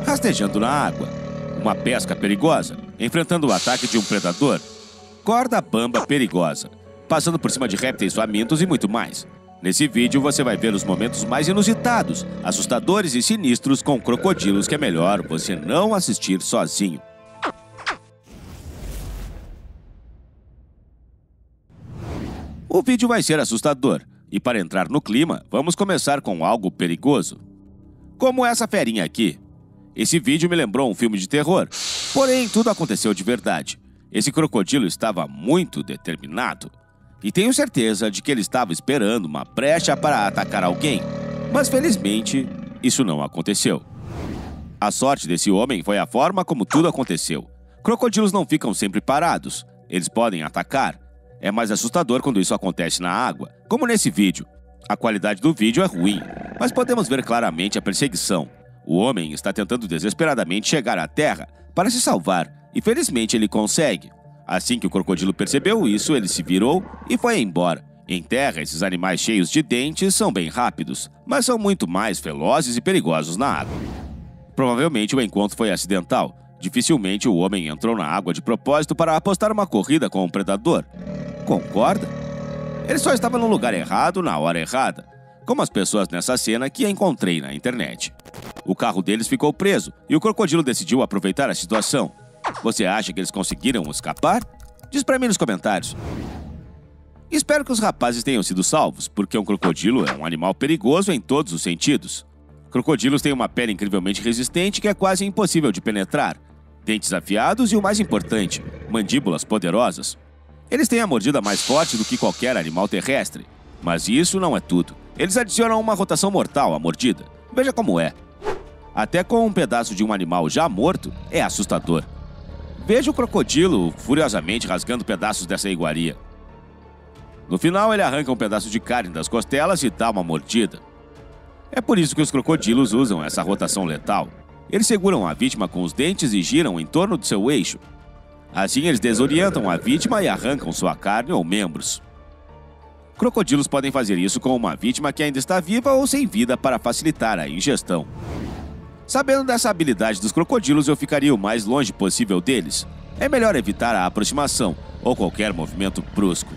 rastejando na água, uma pesca perigosa, enfrentando o ataque de um predador, corda bamba perigosa, passando por cima de répteis famintos e muito mais. Nesse vídeo você vai ver os momentos mais inusitados, assustadores e sinistros com crocodilos que é melhor você não assistir sozinho. O vídeo vai ser assustador, e para entrar no clima, vamos começar com algo perigoso. Como essa ferinha aqui. Esse vídeo me lembrou um filme de terror, porém tudo aconteceu de verdade. Esse crocodilo estava muito determinado, e tenho certeza de que ele estava esperando uma brecha para atacar alguém, mas felizmente isso não aconteceu. A sorte desse homem foi a forma como tudo aconteceu. Crocodilos não ficam sempre parados, eles podem atacar. É mais assustador quando isso acontece na água, como nesse vídeo. A qualidade do vídeo é ruim, mas podemos ver claramente a perseguição. O homem está tentando desesperadamente chegar à terra para se salvar, e felizmente ele consegue. Assim que o crocodilo percebeu isso, ele se virou e foi embora. Em terra, esses animais cheios de dentes são bem rápidos, mas são muito mais velozes e perigosos na água. Provavelmente o encontro foi acidental. Dificilmente o homem entrou na água de propósito para apostar uma corrida com um predador. Concorda? Ele só estava no lugar errado na hora errada, como as pessoas nessa cena que encontrei na internet. O carro deles ficou preso e o crocodilo decidiu aproveitar a situação. Você acha que eles conseguiram escapar? Diz pra mim nos comentários. Espero que os rapazes tenham sido salvos, porque um crocodilo é um animal perigoso em todos os sentidos. Crocodilos têm uma pele incrivelmente resistente que é quase impossível de penetrar, dentes afiados e, o mais importante, mandíbulas poderosas. Eles têm a mordida mais forte do que qualquer animal terrestre, mas isso não é tudo. Eles adicionam uma rotação mortal à mordida. Veja como é. Até com um pedaço de um animal já morto, é assustador. Veja o crocodilo furiosamente rasgando pedaços dessa iguaria. No final, ele arranca um pedaço de carne das costelas e dá uma mordida. É por isso que os crocodilos usam essa rotação letal. Eles seguram a vítima com os dentes e giram em torno do seu eixo. Assim, eles desorientam a vítima e arrancam sua carne ou membros. Crocodilos podem fazer isso com uma vítima que ainda está viva ou sem vida para facilitar a ingestão. Sabendo dessa habilidade dos crocodilos, eu ficaria o mais longe possível deles. É melhor evitar a aproximação ou qualquer movimento brusco.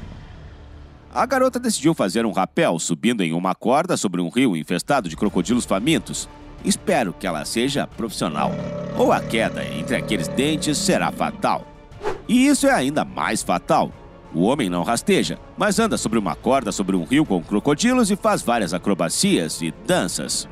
A garota decidiu fazer um rapel subindo em uma corda sobre um rio infestado de crocodilos famintos. Espero que ela seja profissional, ou a queda entre aqueles dentes será fatal. E isso é ainda mais fatal. O homem não rasteja, mas anda sobre uma corda sobre um rio com crocodilos e faz várias acrobacias e danças.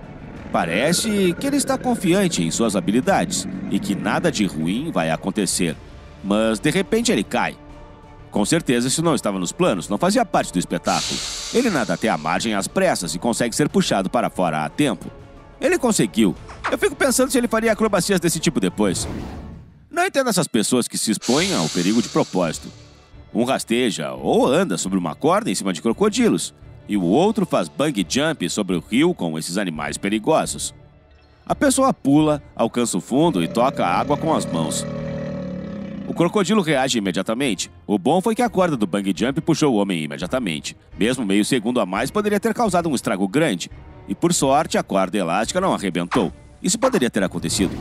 Parece que ele está confiante em suas habilidades e que nada de ruim vai acontecer. Mas de repente ele cai. Com certeza isso não estava nos planos, não fazia parte do espetáculo. Ele nada até a margem às pressas e consegue ser puxado para fora a tempo. Ele conseguiu. Eu fico pensando se ele faria acrobacias desse tipo depois. Não entendo essas pessoas que se expõem ao perigo de propósito. Um rasteja ou anda sobre uma corda em cima de crocodilos, e o outro faz bungee jump sobre o rio com esses animais perigosos. A pessoa pula, alcança o fundo e toca a água com as mãos. O crocodilo reage imediatamente. O bom foi que a corda do bungee jump puxou o homem imediatamente. Mesmo meio segundo a mais poderia ter causado um estrago grande. E por sorte, a corda elástica não arrebentou. Isso poderia ter acontecido.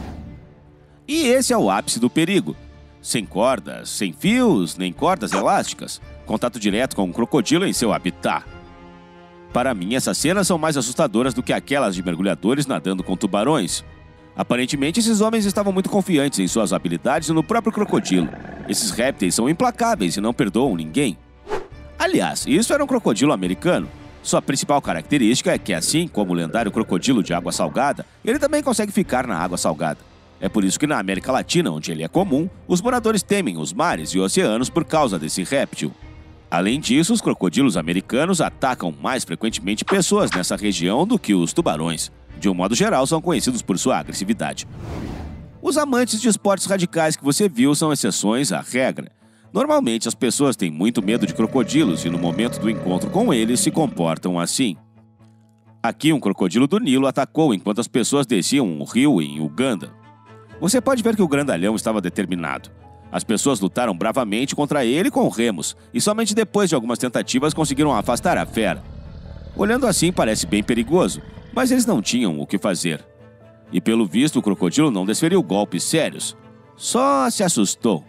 E esse é o ápice do perigo. Sem cordas, sem fios, nem cordas elásticas. Contato direto com um crocodilo em seu habitat. Para mim, essas cenas são mais assustadoras do que aquelas de mergulhadores nadando com tubarões. Aparentemente, esses homens estavam muito confiantes em suas habilidades e no próprio crocodilo. Esses répteis são implacáveis e não perdoam ninguém. Aliás, isso era um crocodilo americano. Sua principal característica é que, assim como o lendário crocodilo de água salgada, ele também consegue ficar na água salgada. É por isso que na América Latina, onde ele é comum, os moradores temem os mares e oceanos por causa desse réptil. Além disso, os crocodilos americanos atacam mais frequentemente pessoas nessa região do que os tubarões. De um modo geral, são conhecidos por sua agressividade. Os amantes de esportes radicais que você viu são exceções à regra. Normalmente, as pessoas têm muito medo de crocodilos e no momento do encontro com eles se comportam assim. Aqui, um crocodilo do Nilo atacou enquanto as pessoas desciam um rio em Uganda. Você pode ver que o grandalhão estava determinado. As pessoas lutaram bravamente contra ele com remos e somente depois de algumas tentativas conseguiram afastar a fera. Olhando assim, parece bem perigoso, mas eles não tinham o que fazer. E pelo visto o crocodilo não desferiu golpes sérios, só se assustou.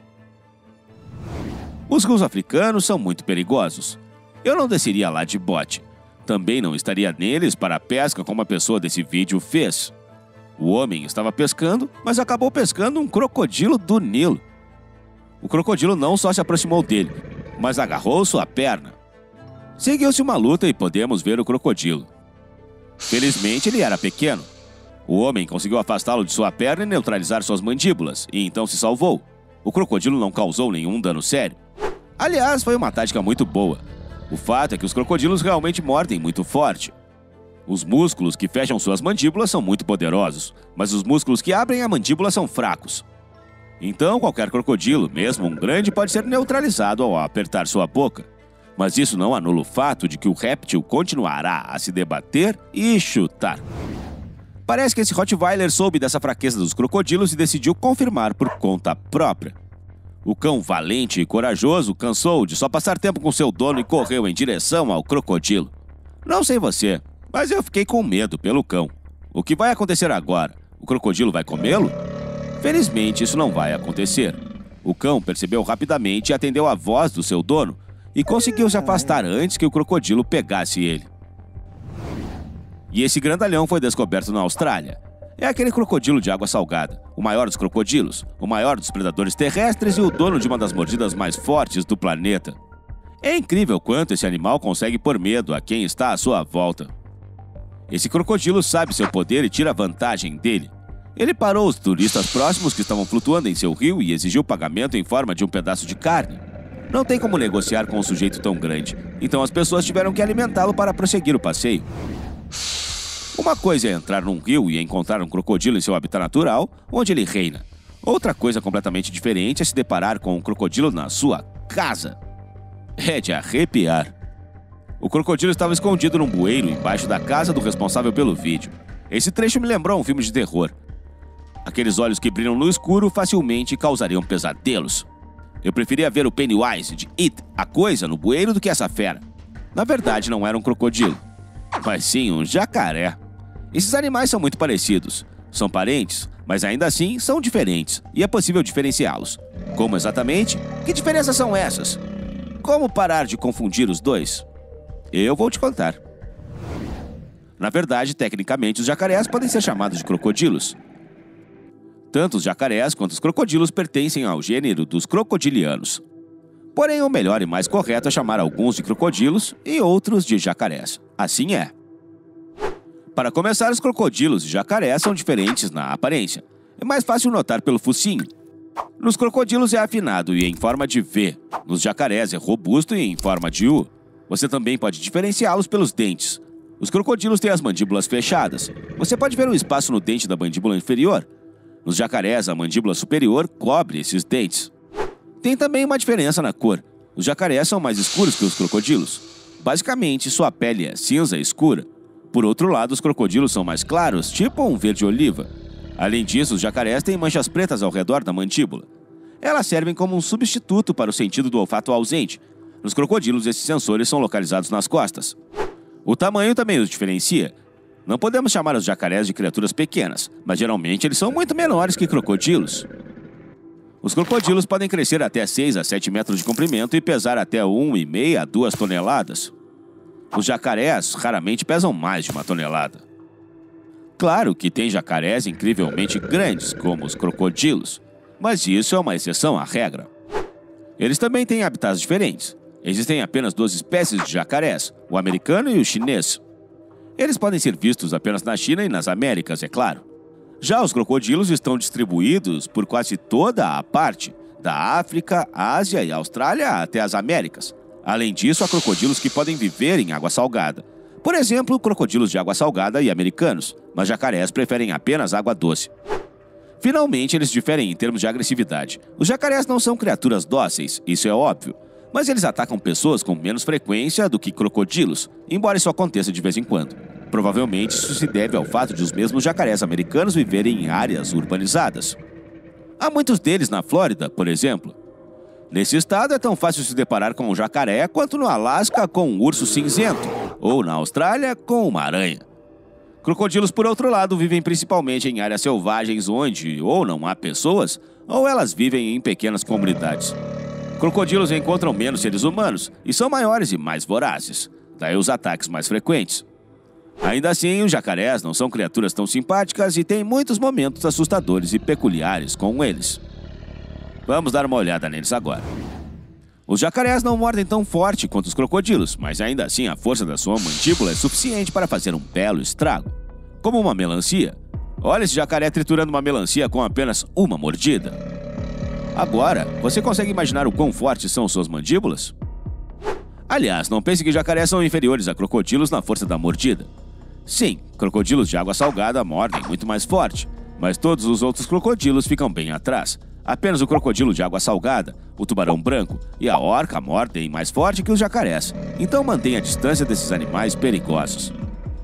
Os rios africanos são muito perigosos. Eu não desceria lá de bote. Também não estaria neles para a pesca como a pessoa desse vídeo fez. O homem estava pescando, mas acabou pescando um crocodilo do Nilo. O crocodilo não só se aproximou dele, mas agarrou sua perna. Seguiu-se uma luta e podemos ver o crocodilo. Felizmente ele era pequeno. O homem conseguiu afastá-lo de sua perna e neutralizar suas mandíbulas, e então se salvou. O crocodilo não causou nenhum dano sério. Aliás, foi uma tática muito boa. O fato é que os crocodilos realmente mordem muito forte. Os músculos que fecham suas mandíbulas são muito poderosos, mas os músculos que abrem a mandíbula são fracos. Então, qualquer crocodilo, mesmo um grande, pode ser neutralizado ao apertar sua boca. Mas isso não anula o fato de que o réptil continuará a se debater e chutar. Parece que esse Rottweiler soube dessa fraqueza dos crocodilos e decidiu confirmar por conta própria. O cão valente e corajoso cansou de só passar tempo com seu dono e correu em direção ao crocodilo. Não sei você, mas eu fiquei com medo pelo cão. O que vai acontecer agora? O crocodilo vai comê-lo? Felizmente, isso não vai acontecer. O cão percebeu rapidamente e atendeu a voz do seu dono e conseguiu se afastar antes que o crocodilo pegasse ele. E esse grandalhão foi descoberto na Austrália. É aquele crocodilo de água salgada, o maior dos crocodilos, o maior dos predadores terrestres e o dono de uma das mordidas mais fortes do planeta. É incrível quanto esse animal consegue pôr medo a quem está à sua volta. Esse crocodilo sabe seu poder e tira vantagem dele. Ele parou os turistas próximos que estavam flutuando em seu rio e exigiu pagamento em forma de um pedaço de carne. Não tem como negociar com um sujeito tão grande, então as pessoas tiveram que alimentá-lo para prosseguir o passeio. Uma coisa é entrar num rio e encontrar um crocodilo em seu habitat natural, onde ele reina. Outra coisa completamente diferente é se deparar com um crocodilo na sua casa. É de arrepiar. O crocodilo estava escondido num bueiro embaixo da casa do responsável pelo vídeo. Esse trecho me lembrou um filme de terror. Aqueles olhos que brilham no escuro facilmente causariam pesadelos. Eu preferia ver o Pennywise de It, a coisa, no bueiro do que essa fera. Na verdade, não era um crocodilo, mas sim um jacaré. Esses animais são muito parecidos. São parentes, mas ainda assim são diferentes, e é possível diferenciá-los. Como exatamente? Que diferenças são essas? Como parar de confundir os dois? Eu vou te contar. Na verdade, tecnicamente, os jacarés podem ser chamados de crocodilos. Tanto os jacarés quanto os crocodilos pertencem ao gênero dos crocodilianos. Porém, o melhor e mais correto é chamar alguns de crocodilos e outros de jacarés. Assim é. Para começar, os crocodilos e jacarés são diferentes na aparência. É mais fácil notar pelo focinho. Nos crocodilos é afinado e em forma de V. Nos jacarés é robusto e em forma de U. Você também pode diferenciá-los pelos dentes. Os crocodilos têm as mandíbulas fechadas. Você pode ver um espaço no dente da mandíbula inferior. Nos jacarés, a mandíbula superior cobre esses dentes. Tem também uma diferença na cor. Os jacarés são mais escuros que os crocodilos. Basicamente, sua pele é cinza escura. Por outro lado, os crocodilos são mais claros, tipo um verde-oliva. Além disso, os jacarés têm manchas pretas ao redor da mandíbula. Elas servem como um substituto para o sentido do olfato ausente. Nos crocodilos, esses sensores são localizados nas costas. O tamanho também os diferencia. Não podemos chamar os jacarés de criaturas pequenas, mas geralmente eles são muito menores que crocodilos. Os crocodilos podem crescer até 6 a 7 metros de comprimento e pesar até 1,5 a 2 toneladas. Os jacarés raramente pesam mais de 1 tonelada. Claro que tem jacarés incrivelmente grandes, como os crocodilos, mas isso é uma exceção à regra. Eles também têm habitats diferentes. Existem apenas 2 espécies de jacarés, o americano e o chinês. Eles podem ser vistos apenas na China e nas Américas, é claro. Já os crocodilos estão distribuídos por quase toda a parte, da África, Ásia e Austrália até as Américas. Além disso, há crocodilos que podem viver em água salgada. Por exemplo, crocodilos de água salgada e americanos, mas jacarés preferem apenas água doce. Finalmente, eles diferem em termos de agressividade. Os jacarés não são criaturas dóceis, isso é óbvio, mas eles atacam pessoas com menos frequência do que crocodilos, embora isso aconteça de vez em quando. Provavelmente isso se deve ao fato de os mesmos jacarés americanos viverem em áreas urbanizadas. Há muitos deles na Flórida, por exemplo. Nesse estado é tão fácil se deparar com um jacaré quanto no Alasca com um urso cinzento, ou na Austrália com uma aranha. Crocodilos, por outro lado, vivem principalmente em áreas selvagens onde ou não há pessoas, ou elas vivem em pequenas comunidades. Crocodilos encontram menos seres humanos e são maiores e mais vorazes, daí os ataques mais frequentes. Ainda assim, os jacarés não são criaturas tão simpáticas e têm muitos momentos assustadores e peculiares com eles. Vamos dar uma olhada neles agora. Os jacarés não mordem tão forte quanto os crocodilos, mas ainda assim a força da sua mandíbula é suficiente para fazer um belo estrago. Como uma melancia. Olha esse jacaré triturando uma melancia com apenas uma mordida. Agora, você consegue imaginar o quão fortes são suas mandíbulas? Aliás, não pense que jacarés são inferiores a crocodilos na força da mordida. Sim, crocodilos de água salgada mordem muito mais forte, mas todos os outros crocodilos ficam bem atrás. Apenas o crocodilo de água salgada, o tubarão branco e a orca mordem mais forte que os jacarés, então mantenha a distância desses animais perigosos.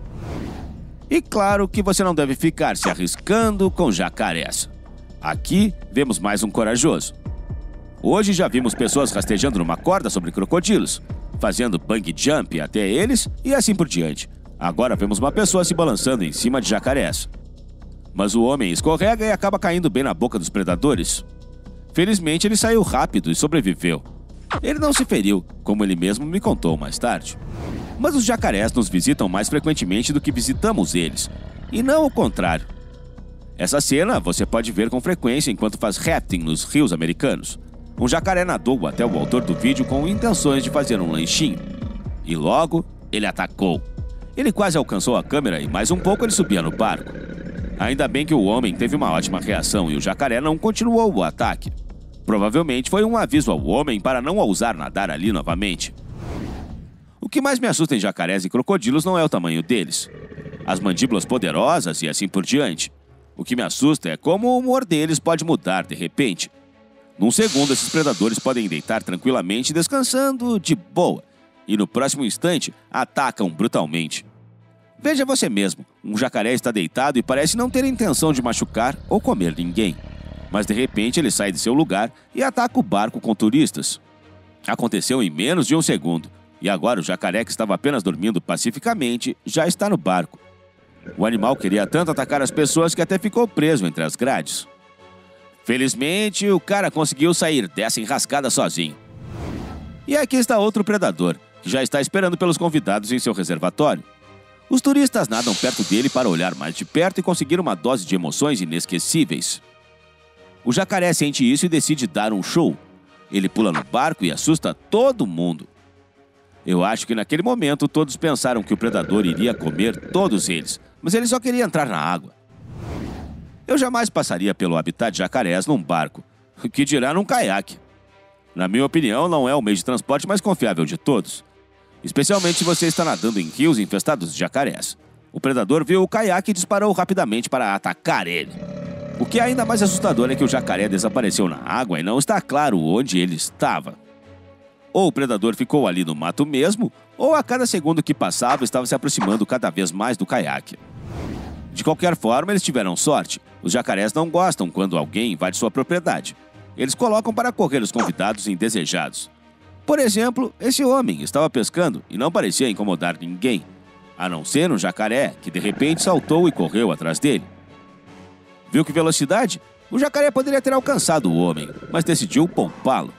E claro que você não deve ficar se arriscando com jacarés. Aqui vemos mais um corajoso. Hoje já vimos pessoas rastejando numa corda sobre crocodilos, fazendo bungee jump até eles e assim por diante. Agora vemos uma pessoa se balançando em cima de jacarés. Mas o homem escorrega e acaba caindo bem na boca dos predadores. Felizmente ele saiu rápido e sobreviveu. Ele não se feriu, como ele mesmo me contou mais tarde. Mas os jacarés nos visitam mais frequentemente do que visitamos eles, e não o contrário. Essa cena você pode ver com frequência enquanto faz rafting nos rios americanos. Um jacaré nadou até o autor do vídeo com intenções de fazer um lanchinho. E logo, ele atacou. Ele quase alcançou a câmera e mais um pouco ele subia no barco. Ainda bem que o homem teve uma ótima reação e o jacaré não continuou o ataque. Provavelmente foi um aviso ao homem para não ousar nadar ali novamente. O que mais me assusta em jacarés e crocodilos não é o tamanho deles, as mandíbulas poderosas e assim por diante. O que me assusta é como o humor deles pode mudar de repente. Num segundo, esses predadores podem deitar tranquilamente descansando de boa, e no próximo instante atacam brutalmente. Veja você mesmo, um jacaré está deitado e parece não ter intenção de machucar ou comer ninguém. Mas de repente ele sai de seu lugar e ataca o barco com turistas. Aconteceu em menos de um segundo, e agora o jacaré que estava apenas dormindo pacificamente já está no barco. O animal queria tanto atacar as pessoas que até ficou preso entre as grades. Felizmente, o cara conseguiu sair dessa enrascada sozinho. E aqui está outro predador, que já está esperando pelos convidados em seu reservatório. Os turistas nadam perto dele para olhar mais de perto e conseguir uma dose de emoções inesquecíveis. O jacaré sente isso e decide dar um show. Ele pula no barco e assusta todo mundo. Eu acho que naquele momento todos pensaram que o predador iria comer todos eles, mas ele só queria entrar na água. Eu jamais passaria pelo habitat de jacarés num barco, que dirá num caiaque. Na minha opinião, não é o meio de transporte mais confiável de todos. Especialmente se você está nadando em rios infestados de jacarés. O predador viu o caiaque e disparou rapidamente para atacar ele. O que é ainda mais assustador é que o jacaré desapareceu na água e não está claro onde ele estava. Ou o predador ficou ali no mato mesmo, ou a cada segundo que passava estava se aproximando cada vez mais do caiaque. De qualquer forma, eles tiveram sorte. Os jacarés não gostam quando alguém invade sua propriedade. Eles colocam para correr os convidados indesejados. Por exemplo, esse homem estava pescando e não parecia incomodar ninguém, a não ser um jacaré que de repente saltou e correu atrás dele. Viu que velocidade? O jacaré poderia ter alcançado o homem, mas decidiu poupá-lo.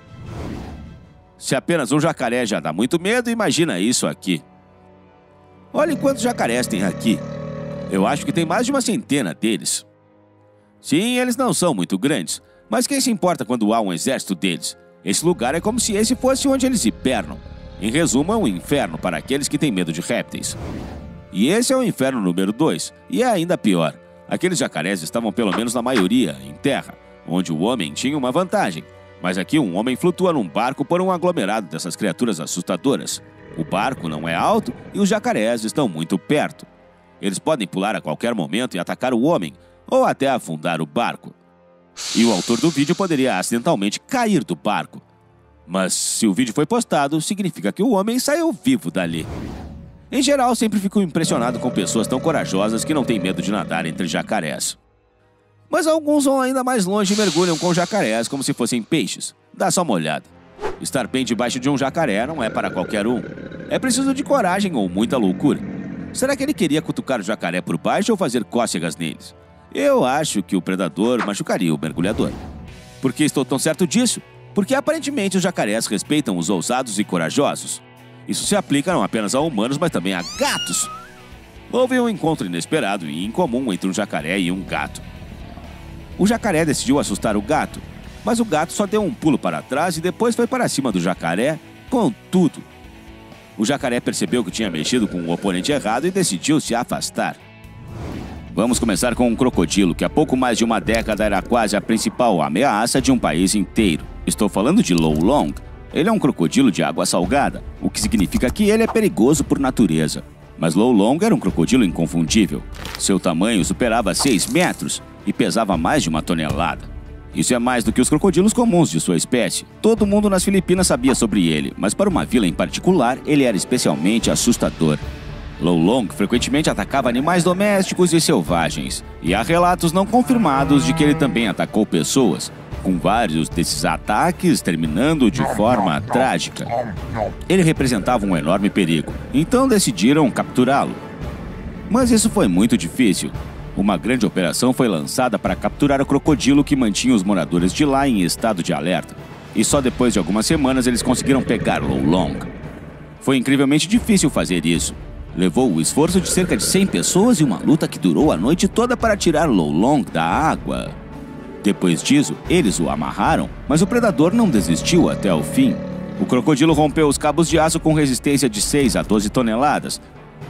Se apenas um jacaré já dá muito medo, imagina isso aqui. Olha quantos jacarés tem aqui. Eu acho que tem mais de uma centena deles. Sim, eles não são muito grandes, mas quem se importa quando há um exército deles? Esse lugar é como se esse fosse onde eles hibernam. Em resumo, é um inferno para aqueles que têm medo de répteis. E esse é o inferno número 2, e é ainda pior. Aqueles jacarés estavam pelo menos na maioria em terra, onde o homem tinha uma vantagem. Mas aqui um homem flutua num barco por um aglomerado dessas criaturas assustadoras. O barco não é alto e os jacarés estão muito perto. Eles podem pular a qualquer momento e atacar o homem, ou até afundar o barco. E o autor do vídeo poderia acidentalmente cair do barco. Mas se o vídeo foi postado, significa que o homem saiu vivo dali. Em geral, sempre fico impressionado com pessoas tão corajosas que não têm medo de nadar entre jacarés. Mas alguns vão ainda mais longe e mergulham com jacarés como se fossem peixes. Dá só uma olhada. Estar bem debaixo de um jacaré não é para qualquer um. É preciso de coragem ou muita loucura. Será que ele queria cutucar o jacaré por baixo ou fazer cócegas neles? Eu acho que o predador machucaria o mergulhador. Por que estou tão certo disso? Porque aparentemente os jacarés respeitam os ousados e corajosos. Isso se aplica não apenas a humanos, mas também a gatos. Houve um encontro inesperado e incomum entre um jacaré e um gato. O jacaré decidiu assustar o gato, mas o gato só deu um pulo para trás e depois foi para cima do jacaré com tudo. O jacaré percebeu que tinha mexido com o oponente errado e decidiu se afastar. Vamos começar com um crocodilo que há pouco mais de uma década era quase a principal ameaça de um país inteiro. Estou falando de Lo Long. Ele é um crocodilo de água salgada, o que significa que ele é perigoso por natureza. Mas Lo Long era um crocodilo inconfundível. Seu tamanho superava 6 metros e pesava mais de 1 tonelada. Isso é mais do que os crocodilos comuns de sua espécie. Todo mundo nas Filipinas sabia sobre ele, mas para uma vila em particular, ele era especialmente assustador. Lo Long frequentemente atacava animais domésticos e selvagens, e há relatos não confirmados de que ele também atacou pessoas, com vários desses ataques terminando de forma trágica. Ele representava um enorme perigo, então decidiram capturá-lo. Mas isso foi muito difícil. Uma grande operação foi lançada para capturar o crocodilo que mantinha os moradores de lá em estado de alerta. E só depois de algumas semanas eles conseguiram pegar Lo Long. Foi incrivelmente difícil fazer isso. Levou o esforço de cerca de 100 pessoas e uma luta que durou a noite toda para tirar Lo Long da água. Depois disso, eles o amarraram, mas o predador não desistiu até o fim. O crocodilo rompeu os cabos de aço com resistência de 6 a 12 toneladas,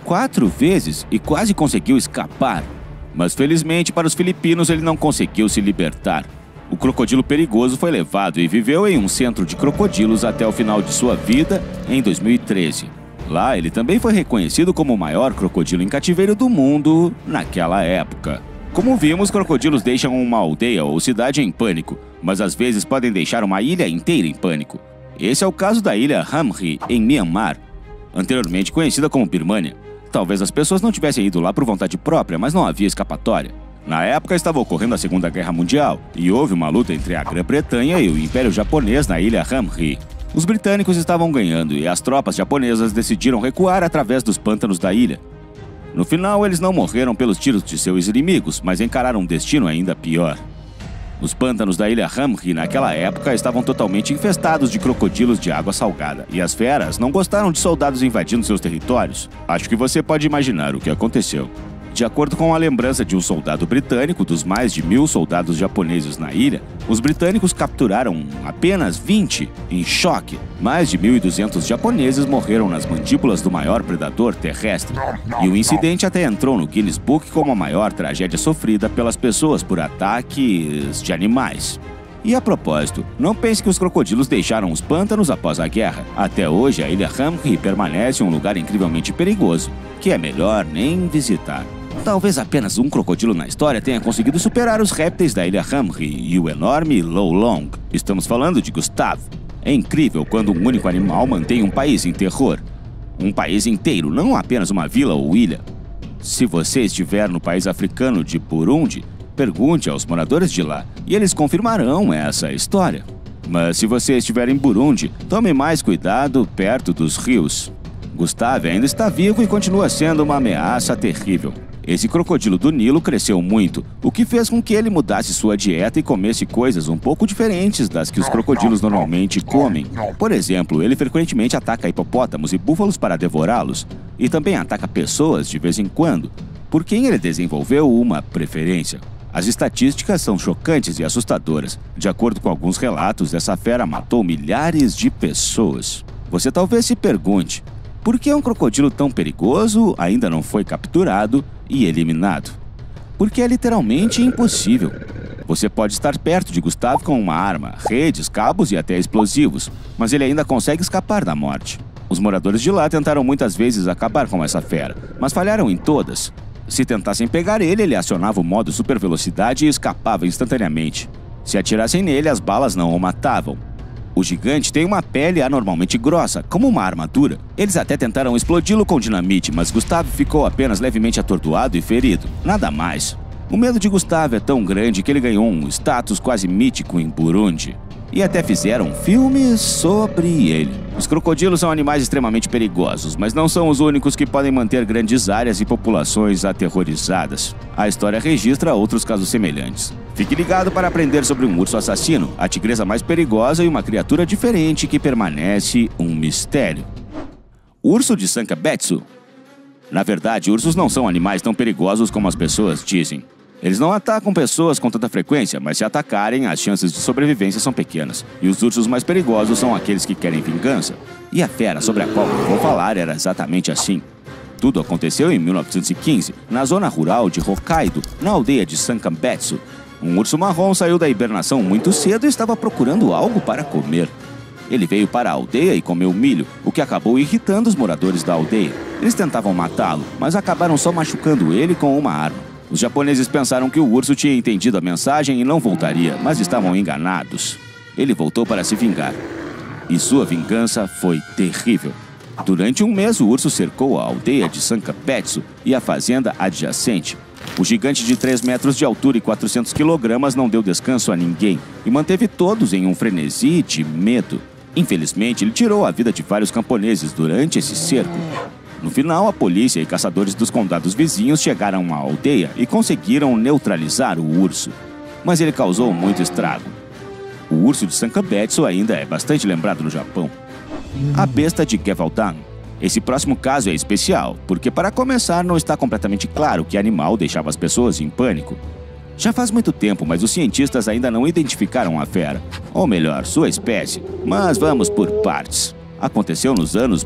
4 vezes e quase conseguiu escapar. Mas felizmente para os filipinos ele não conseguiu se libertar. O crocodilo perigoso foi levado e viveu em um centro de crocodilos até o final de sua vida em 2013. Lá ele também foi reconhecido como o maior crocodilo em cativeiro do mundo naquela época. Como vimos, crocodilos deixam uma aldeia ou cidade em pânico, mas às vezes podem deixar uma ilha inteira em pânico. Esse é o caso da ilha Hamri, em Myanmar, anteriormente conhecida como Birmânia. Talvez as pessoas não tivessem ido lá por vontade própria, mas não havia escapatória. Na época estava ocorrendo a Segunda Guerra Mundial e houve uma luta entre a Grã-Bretanha e o Império Japonês na ilha Hamri. Os britânicos estavam ganhando e as tropas japonesas decidiram recuar através dos pântanos da ilha. No final, eles não morreram pelos tiros de seus inimigos, mas encararam um destino ainda pior. Os pântanos da ilha Hamri naquela época estavam totalmente infestados de crocodilos de água salgada, e as feras não gostaram de soldados invadindo seus territórios. Acho que você pode imaginar o que aconteceu. De acordo com a lembrança de um soldado britânico, dos mais de 1000 soldados japoneses na ilha, os britânicos capturaram apenas 20 em choque. Mais de 1.200 japoneses morreram nas mandíbulas do maior predador terrestre. E o incidente até entrou no Guinness Book como a maior tragédia sofrida pelas pessoas por ataques de animais. E a propósito, não pense que os crocodilos deixaram os pântanos após a guerra. Até hoje, a ilha Hamri permanece um lugar incrivelmente perigoso, que é melhor nem visitar. Talvez apenas um crocodilo na história tenha conseguido superar os répteis da ilha Hamri e o enorme Lo Long. Estamos falando de Gustave. É incrível quando um único animal mantém um país em terror. Um país inteiro, não apenas uma vila ou ilha. Se você estiver no país africano de Burundi, pergunte aos moradores de lá e eles confirmarão essa história. Mas se você estiver em Burundi, tome mais cuidado perto dos rios. Gustave ainda está vivo e continua sendo uma ameaça terrível. Esse crocodilo do Nilo cresceu muito, o que fez com que ele mudasse sua dieta e comesse coisas um pouco diferentes das que os crocodilos normalmente comem. Por exemplo, ele frequentemente ataca hipopótamos e búfalos para devorá-los, e também ataca pessoas de vez em quando, por quem ele desenvolveu uma preferência. As estatísticas são chocantes e assustadoras. De acordo com alguns relatos, essa fera matou milhares de pessoas. Você talvez se pergunte, por que um crocodilo tão perigoso ainda não foi capturado e eliminado? Porque é literalmente impossível. Você pode estar perto de Gustave com uma arma, redes, cabos e até explosivos, mas ele ainda consegue escapar da morte. Os moradores de lá tentaram muitas vezes acabar com essa fera, mas falharam em todas. Se tentassem pegar ele, ele acionava o modo super velocidade e escapava instantaneamente. Se atirassem nele, as balas não o matavam. O gigante tem uma pele anormalmente grossa, como uma armadura. Eles até tentaram explodi-lo com dinamite, mas Gustave ficou apenas levemente atordoado e ferido. Nada mais. O medo de Gustave é tão grande que ele ganhou um status quase mítico em Burundi. e até fizeram filmes sobre ele. Os crocodilos são animais extremamente perigosos, mas não são os únicos que podem manter grandes áreas e populações aterrorizadas. A história registra outros casos semelhantes. Fique ligado para aprender sobre um urso assassino, a tigresa mais perigosa e uma criatura diferente que permanece um mistério. Urso de Sankabetsu. Na verdade, ursos não são animais tão perigosos como as pessoas dizem. Eles não atacam pessoas com tanta frequência, mas se atacarem, as chances de sobrevivência são pequenas. E os ursos mais perigosos são aqueles que querem vingança. E a fera sobre a qual eu vou falar era exatamente assim. Tudo aconteceu em 1915, na zona rural de Hokkaido, na aldeia de Sankabetsu. Um urso marrom saiu da hibernação muito cedo e estava procurando algo para comer. Ele veio para a aldeia e comeu milho, o que acabou irritando os moradores da aldeia. Eles tentavam matá-lo, mas acabaram só machucando ele com uma arma. Os japoneses pensaram que o urso tinha entendido a mensagem e não voltaria, mas estavam enganados. Ele voltou para se vingar. E sua vingança foi terrível. Durante um mês, o urso cercou a aldeia de Sankabetsu e a fazenda adjacente. O gigante de 3 metros de altura e 400 quilogramas não deu descanso a ninguém e manteve todos em um frenesi de medo. Infelizmente, ele tirou a vida de vários camponeses durante esse cerco. No final, a polícia e caçadores dos condados vizinhos chegaram à aldeia e conseguiram neutralizar o urso. Mas ele causou muito estrago. O urso de Sankabetsu ainda é bastante lembrado no Japão. A besta de Gevaudan. Esse próximo caso é especial, porque para começar não está completamente claro que animal deixava as pessoas em pânico. Já faz muito tempo, mas os cientistas ainda não identificaram a fera, ou melhor, sua espécie. Mas vamos por partes. Aconteceu nos anos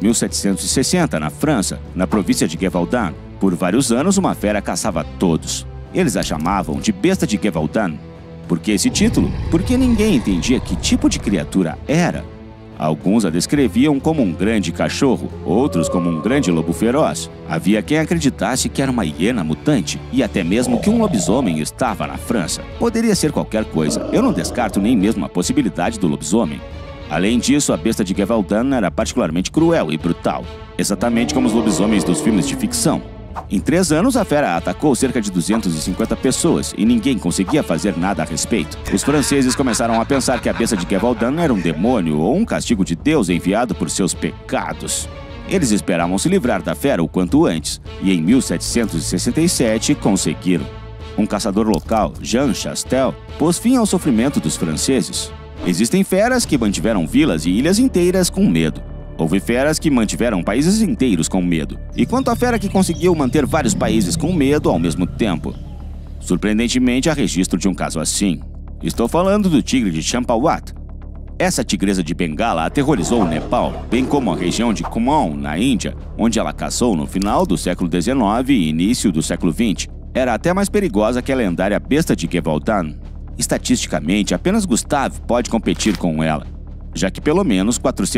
1760, na França, na província de Gevaudan. Por vários anos, uma fera caçava todos. Eles a chamavam de besta de Gevaudan. Por que esse título? Porque ninguém entendia que tipo de criatura era. Alguns a descreviam como um grande cachorro, outros como um grande lobo feroz. Havia quem acreditasse que era uma hiena mutante e até mesmo que um lobisomem estava na França. Poderia ser qualquer coisa, eu não descarto nem mesmo a possibilidade do lobisomem. Além disso, a besta de Gevaudan era particularmente cruel e brutal, exatamente como os lobisomens dos filmes de ficção. Em 3 anos, a fera atacou cerca de 250 pessoas e ninguém conseguia fazer nada a respeito. Os franceses começaram a pensar que a besta de Gevaudan era um demônio ou um castigo de Deus enviado por seus pecados. Eles esperavam se livrar da fera o quanto antes, e em 1767 conseguiram. Um caçador local, Jean Chastel, pôs fim ao sofrimento dos franceses. Existem feras que mantiveram vilas e ilhas inteiras com medo. Houve feras que mantiveram países inteiros com medo. E quanto à fera que conseguiu manter vários países com medo ao mesmo tempo? Surpreendentemente, há registro de um caso assim. Estou falando do tigre de Champawat. Essa tigresa de Bengala aterrorizou o Nepal, bem como a região de Kumaon, na Índia, onde ela caçou no final do século XIX e início do século XX. Era até mais perigosa que a lendária besta de Gevaudan. Estatisticamente, apenas Gustave pode competir com ela, já que pelo menos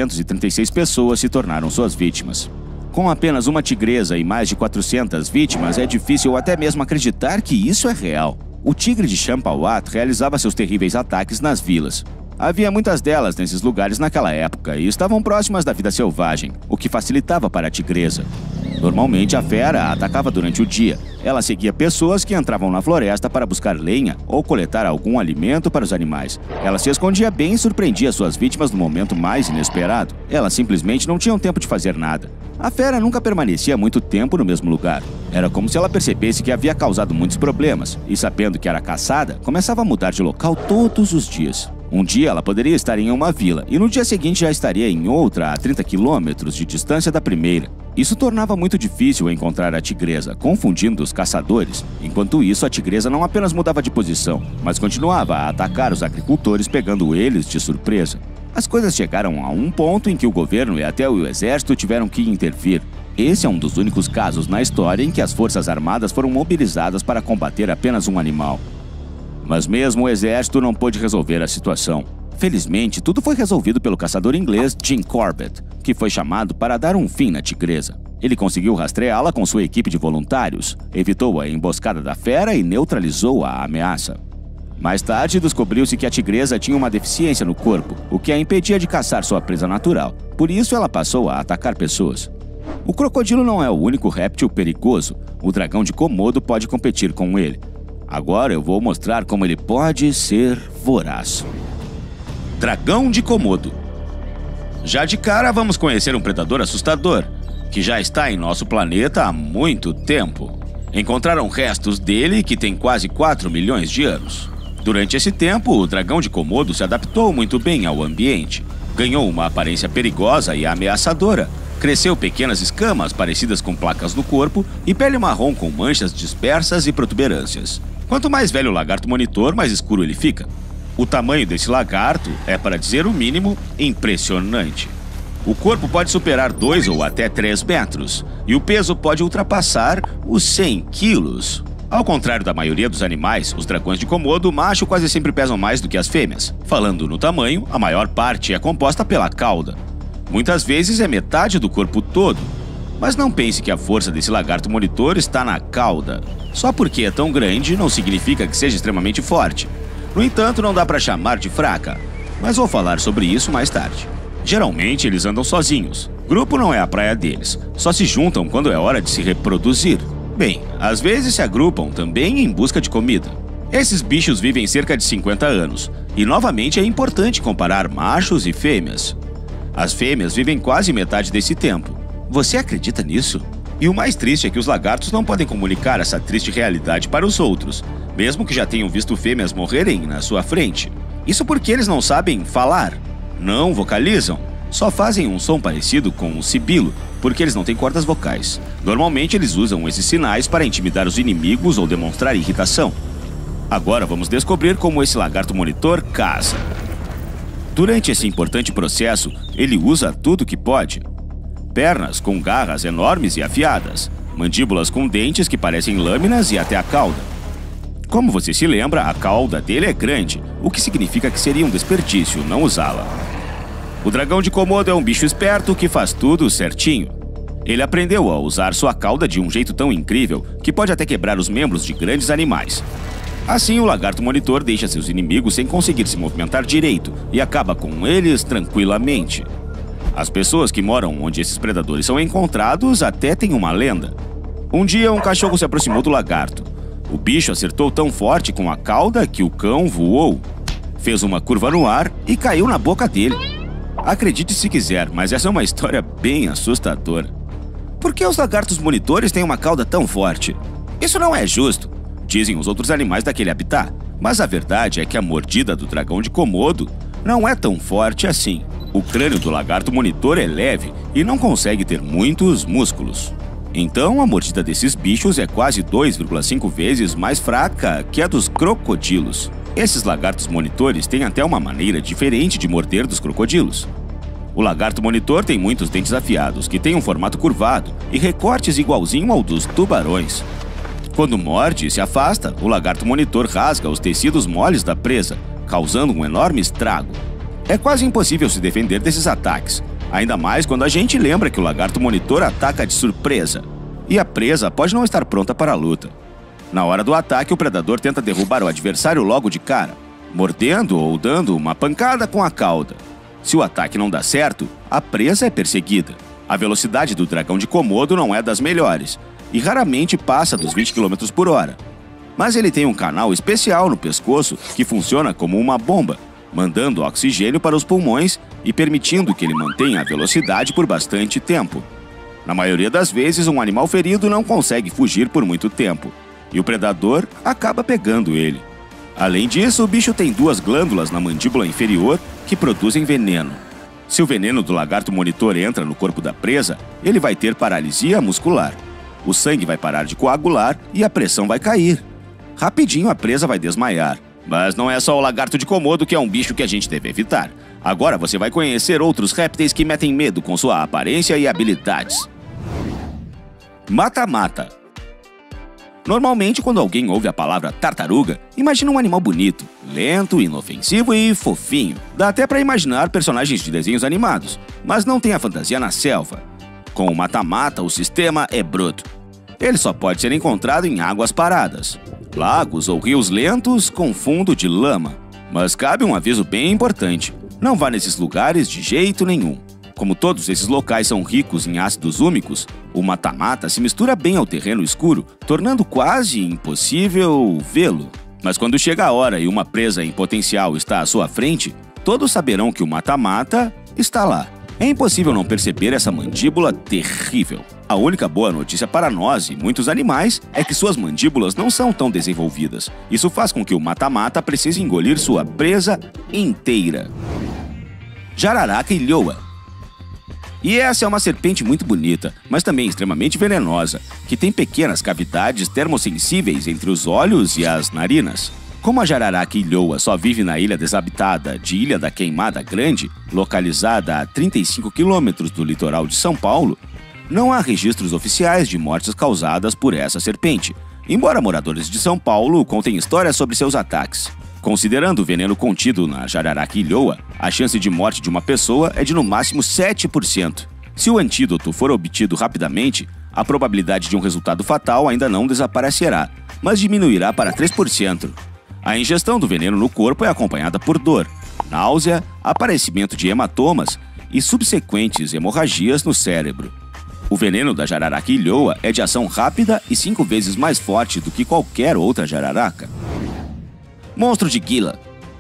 436 pessoas se tornaram suas vítimas. Com apenas uma tigresa e mais de 400 vítimas, é difícil até mesmo acreditar que isso é real. O tigre de Champawat realizava seus terríveis ataques nas vilas. Havia muitas delas nesses lugares naquela época e estavam próximas da vida selvagem, o que facilitava para a tigresa. Normalmente, a fera a atacava durante o dia. Ela seguia pessoas que entravam na floresta para buscar lenha ou coletar algum alimento para os animais. Ela se escondia bem e surpreendia suas vítimas no momento mais inesperado. Elas simplesmente não tinham tempo de fazer nada. A fera nunca permanecia muito tempo no mesmo lugar. Era como se ela percebesse que havia causado muitos problemas e, sabendo que era caçada, começava a mudar de local todos os dias. Um dia ela poderia estar em uma vila e no dia seguinte já estaria em outra a 30 quilômetros de distância da primeira. Isso tornava muito difícil encontrar a tigresa, confundindo os caçadores. Enquanto isso, a tigresa não apenas mudava de posição, mas continuava a atacar os agricultores, pegando eles de surpresa. As coisas chegaram a um ponto em que o governo e até o exército tiveram que intervir. Esse é um dos únicos casos na história em que as forças armadas foram mobilizadas para combater apenas um animal. Mas mesmo o exército não pôde resolver a situação. Felizmente, tudo foi resolvido pelo caçador inglês Jim Corbett, que foi chamado para dar um fim na tigresa. Ele conseguiu rastreá-la com sua equipe de voluntários, evitou a emboscada da fera e neutralizou a ameaça. Mais tarde, descobriu-se que a tigresa tinha uma deficiência no corpo, o que a impedia de caçar sua presa natural. Por isso, ela passou a atacar pessoas. O crocodilo não é o único réptil perigoso. O dragão de Komodo pode competir com ele. Agora eu vou mostrar como ele pode ser voraz. Dragão de Komodo. Já de cara, vamos conhecer um predador assustador, que já está em nosso planeta há muito tempo. Encontraram restos dele que tem quase 4 milhões de anos. Durante esse tempo, o dragão de Komodo se adaptou muito bem ao ambiente. Ganhou uma aparência perigosa e ameaçadora. Cresceu pequenas escamas parecidas com placas no corpo e pele marrom com manchas dispersas e protuberâncias. Quanto mais velho o lagarto monitor, mais escuro ele fica. O tamanho desse lagarto é, para dizer o mínimo, impressionante. O corpo pode superar 2 ou até 3 metros, e o peso pode ultrapassar os 100 quilos. Ao contrário da maioria dos animais, os dragões de Komodo macho quase sempre pesam mais do que as fêmeas. Falando no tamanho, a maior parte é composta pela cauda. Muitas vezes é metade do corpo todo. Mas não pense que a força desse lagarto monitor está na cauda. Só porque é tão grande não significa que seja extremamente forte. No entanto, não dá para chamar de fraca. Mas vou falar sobre isso mais tarde. Geralmente eles andam sozinhos. Grupo não é a praia deles. Só se juntam quando é hora de se reproduzir. Bem, às vezes se agrupam também em busca de comida. Esses bichos vivem cerca de 50 anos. E novamente é importante comparar machos e fêmeas. As fêmeas vivem quase metade desse tempo. Você acredita nisso? E o mais triste é que os lagartos não podem comunicar essa triste realidade para os outros, mesmo que já tenham visto fêmeas morrerem na sua frente. Isso porque eles não sabem falar. Não vocalizam, só fazem um som parecido com um sibilo, porque eles não têm cordas vocais. Normalmente eles usam esses sinais para intimidar os inimigos ou demonstrar irritação. Agora vamos descobrir como esse lagarto monitor caça. Durante esse importante processo, ele usa tudo que pode. Pernas com garras enormes e afiadas, mandíbulas com dentes que parecem lâminas e até a cauda. Como você se lembra, a cauda dele é grande, o que significa que seria um desperdício não usá-la. O dragão de Komodo é um bicho esperto que faz tudo certinho. Ele aprendeu a usar sua cauda de um jeito tão incrível que pode até quebrar os membros de grandes animais. Assim, o lagarto monitor deixa seus inimigos sem conseguir se movimentar direito e acaba com eles tranquilamente. As pessoas que moram onde esses predadores são encontrados até têm uma lenda. Um dia, um cachorro se aproximou do lagarto. O bicho acertou tão forte com a cauda que o cão voou. Fez uma curva no ar e caiu na boca dele. Acredite se quiser, mas essa é uma história bem assustadora. Por que os lagartos monitores têm uma cauda tão forte? Isso não é justo, dizem os outros animais daquele habitat. Mas a verdade é que a mordida do dragão de Komodo não é tão forte assim. O crânio do lagarto monitor é leve e não consegue ter muitos músculos. Então, a mordida desses bichos é quase 2,5 vezes mais fraca que a dos crocodilos. Esses lagartos monitores têm até uma maneira diferente de morder dos crocodilos. O lagarto monitor tem muitos dentes afiados, que têm um formato curvado e recortes igualzinho ao dos tubarões. Quando morde e se afasta, o lagarto monitor rasga os tecidos moles da presa, causando um enorme estrago. É quase impossível se defender desses ataques, ainda mais quando a gente lembra que o lagarto monitor ataca de surpresa, e a presa pode não estar pronta para a luta. Na hora do ataque, o predador tenta derrubar o adversário logo de cara, mordendo ou dando uma pancada com a cauda. Se o ataque não dá certo, a presa é perseguida. A velocidade do dragão de Komodo não é das melhores, e raramente passa dos 20 km por hora. Mas ele tem um canal especial no pescoço que funciona como uma bomba, mandando oxigênio para os pulmões e permitindo que ele mantenha a velocidade por bastante tempo. Na maioria das vezes, um animal ferido não consegue fugir por muito tempo, e o predador acaba pegando ele. Além disso, o bicho tem 2 glândulas na mandíbula inferior que produzem veneno. Se o veneno do lagarto monitor entra no corpo da presa, ele vai ter paralisia muscular. O sangue vai parar de coagular e a pressão vai cair. Rapidinho a presa vai desmaiar. Mas não é só o lagarto de Komodo que é um bicho que a gente deve evitar. Agora você vai conhecer outros répteis que metem medo com sua aparência e habilidades. Mata-mata. Normalmente, quando alguém ouve a palavra tartaruga, imagina um animal bonito, lento, inofensivo e fofinho. Dá até para imaginar personagens de desenhos animados, mas não tem a fantasia na selva. Com o mata-mata, o sistema é bruto. Ele só pode ser encontrado em águas paradas, lagos ou rios lentos com fundo de lama. Mas cabe um aviso bem importante: não vá nesses lugares de jeito nenhum. Como todos esses locais são ricos em ácidos úmicos, o mata-mata se mistura bem ao terreno escuro, tornando quase impossível vê-lo. Mas quando chega a hora e uma presa em potencial está à sua frente, todos saberão que o mata-mata está lá. É impossível não perceber essa mandíbula terrível. A única boa notícia para nós e muitos animais é que suas mandíbulas não são tão desenvolvidas. Isso faz com que o mata-mata precise engolir sua presa inteira. Jararaca ilhoa. E essa é uma serpente muito bonita, mas também extremamente venenosa, que tem pequenas cavidades termossensíveis entre os olhos e as narinas. Como a jararaca ilhoa só vive na ilha desabitada de Ilha da Queimada Grande, localizada a 35 quilômetros do litoral de São Paulo, não há registros oficiais de mortes causadas por essa serpente, embora moradores de São Paulo contem histórias sobre seus ataques. Considerando o veneno contido na jararaca ilhoa, a chance de morte de uma pessoa é de no máximo 7%. Se o antídoto for obtido rapidamente, a probabilidade de um resultado fatal ainda não desaparecerá, mas diminuirá para 3%. A ingestão do veneno no corpo é acompanhada por dor, náusea, aparecimento de hematomas e subsequentes hemorragias no cérebro. O veneno da jararaca ilhoa é de ação rápida e 5 vezes mais forte do que qualquer outra jararaca. Monstro de Gila.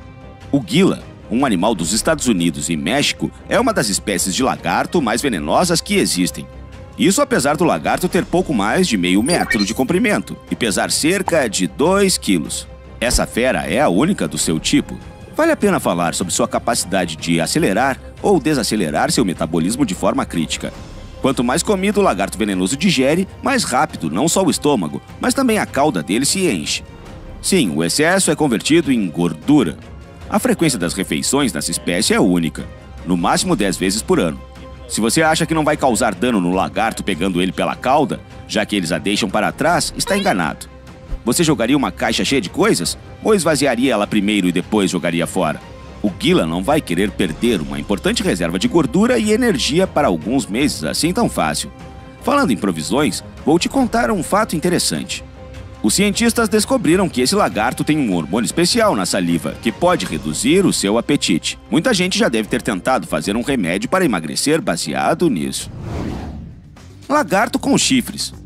O Gila, um animal dos Estados Unidos e México, é uma das espécies de lagarto mais venenosas que existem. Isso apesar do lagarto ter pouco mais de meio metro de comprimento e pesar cerca de 2 quilos. Essa fera é a única do seu tipo. Vale a pena falar sobre sua capacidade de acelerar ou desacelerar seu metabolismo de forma crítica. Quanto mais comida o lagarto venenoso digere, mais rápido não só o estômago, mas também a cauda dele se enche. Sim, o excesso é convertido em gordura. A frequência das refeições nessa espécie é única, no máximo 10 vezes por ano. Se você acha que não vai causar dano no lagarto pegando ele pela cauda, já que eles a deixam para trás, está enganado. Você jogaria uma caixa cheia de coisas? Ou esvaziaria ela primeiro e depois jogaria fora? O Gila não vai querer perder uma importante reserva de gordura e energia para alguns meses assim tão fácil. Falando em provisões, vou te contar um fato interessante. Os cientistas descobriram que esse lagarto tem um hormônio especial na saliva, que pode reduzir o seu apetite. Muita gente já deve ter tentado fazer um remédio para emagrecer baseado nisso. Lagarto com chifres.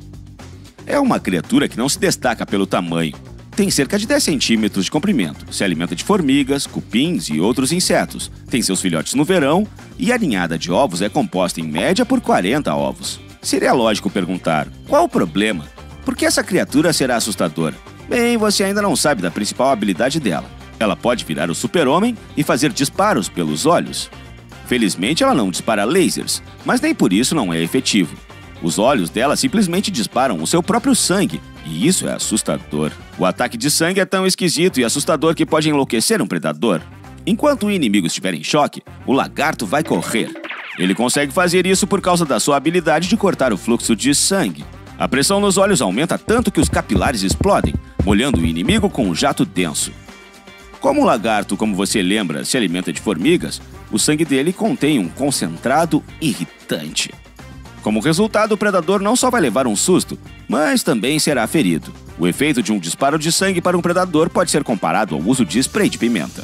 É uma criatura que não se destaca pelo tamanho. Tem cerca de 10 centímetros de comprimento, se alimenta de formigas, cupins e outros insetos. Tem seus filhotes no verão e a ninhada de ovos é composta em média por 40 ovos. Seria lógico perguntar, qual o problema? Por que essa criatura será assustadora? Bem, você ainda não sabe da principal habilidade dela. Ela pode virar o super-homem e fazer disparos pelos olhos. Felizmente ela não dispara lasers, mas nem por isso não é efetivo. Os olhos dela simplesmente disparam o seu próprio sangue, e isso é assustador. O ataque de sangue é tão esquisito e assustador que pode enlouquecer um predador. Enquanto o inimigo estiver em choque, o lagarto vai correr. Ele consegue fazer isso por causa da sua habilidade de cortar o fluxo de sangue. A pressão nos olhos aumenta tanto que os capilares explodem, molhando o inimigo com um jato denso. Como o lagarto, como você lembra, se alimenta de formigas, o sangue dele contém um concentrado irritante. Como resultado, o predador não só vai levar um susto, mas também será ferido. O efeito de um disparo de sangue para um predador pode ser comparado ao uso de spray de pimenta.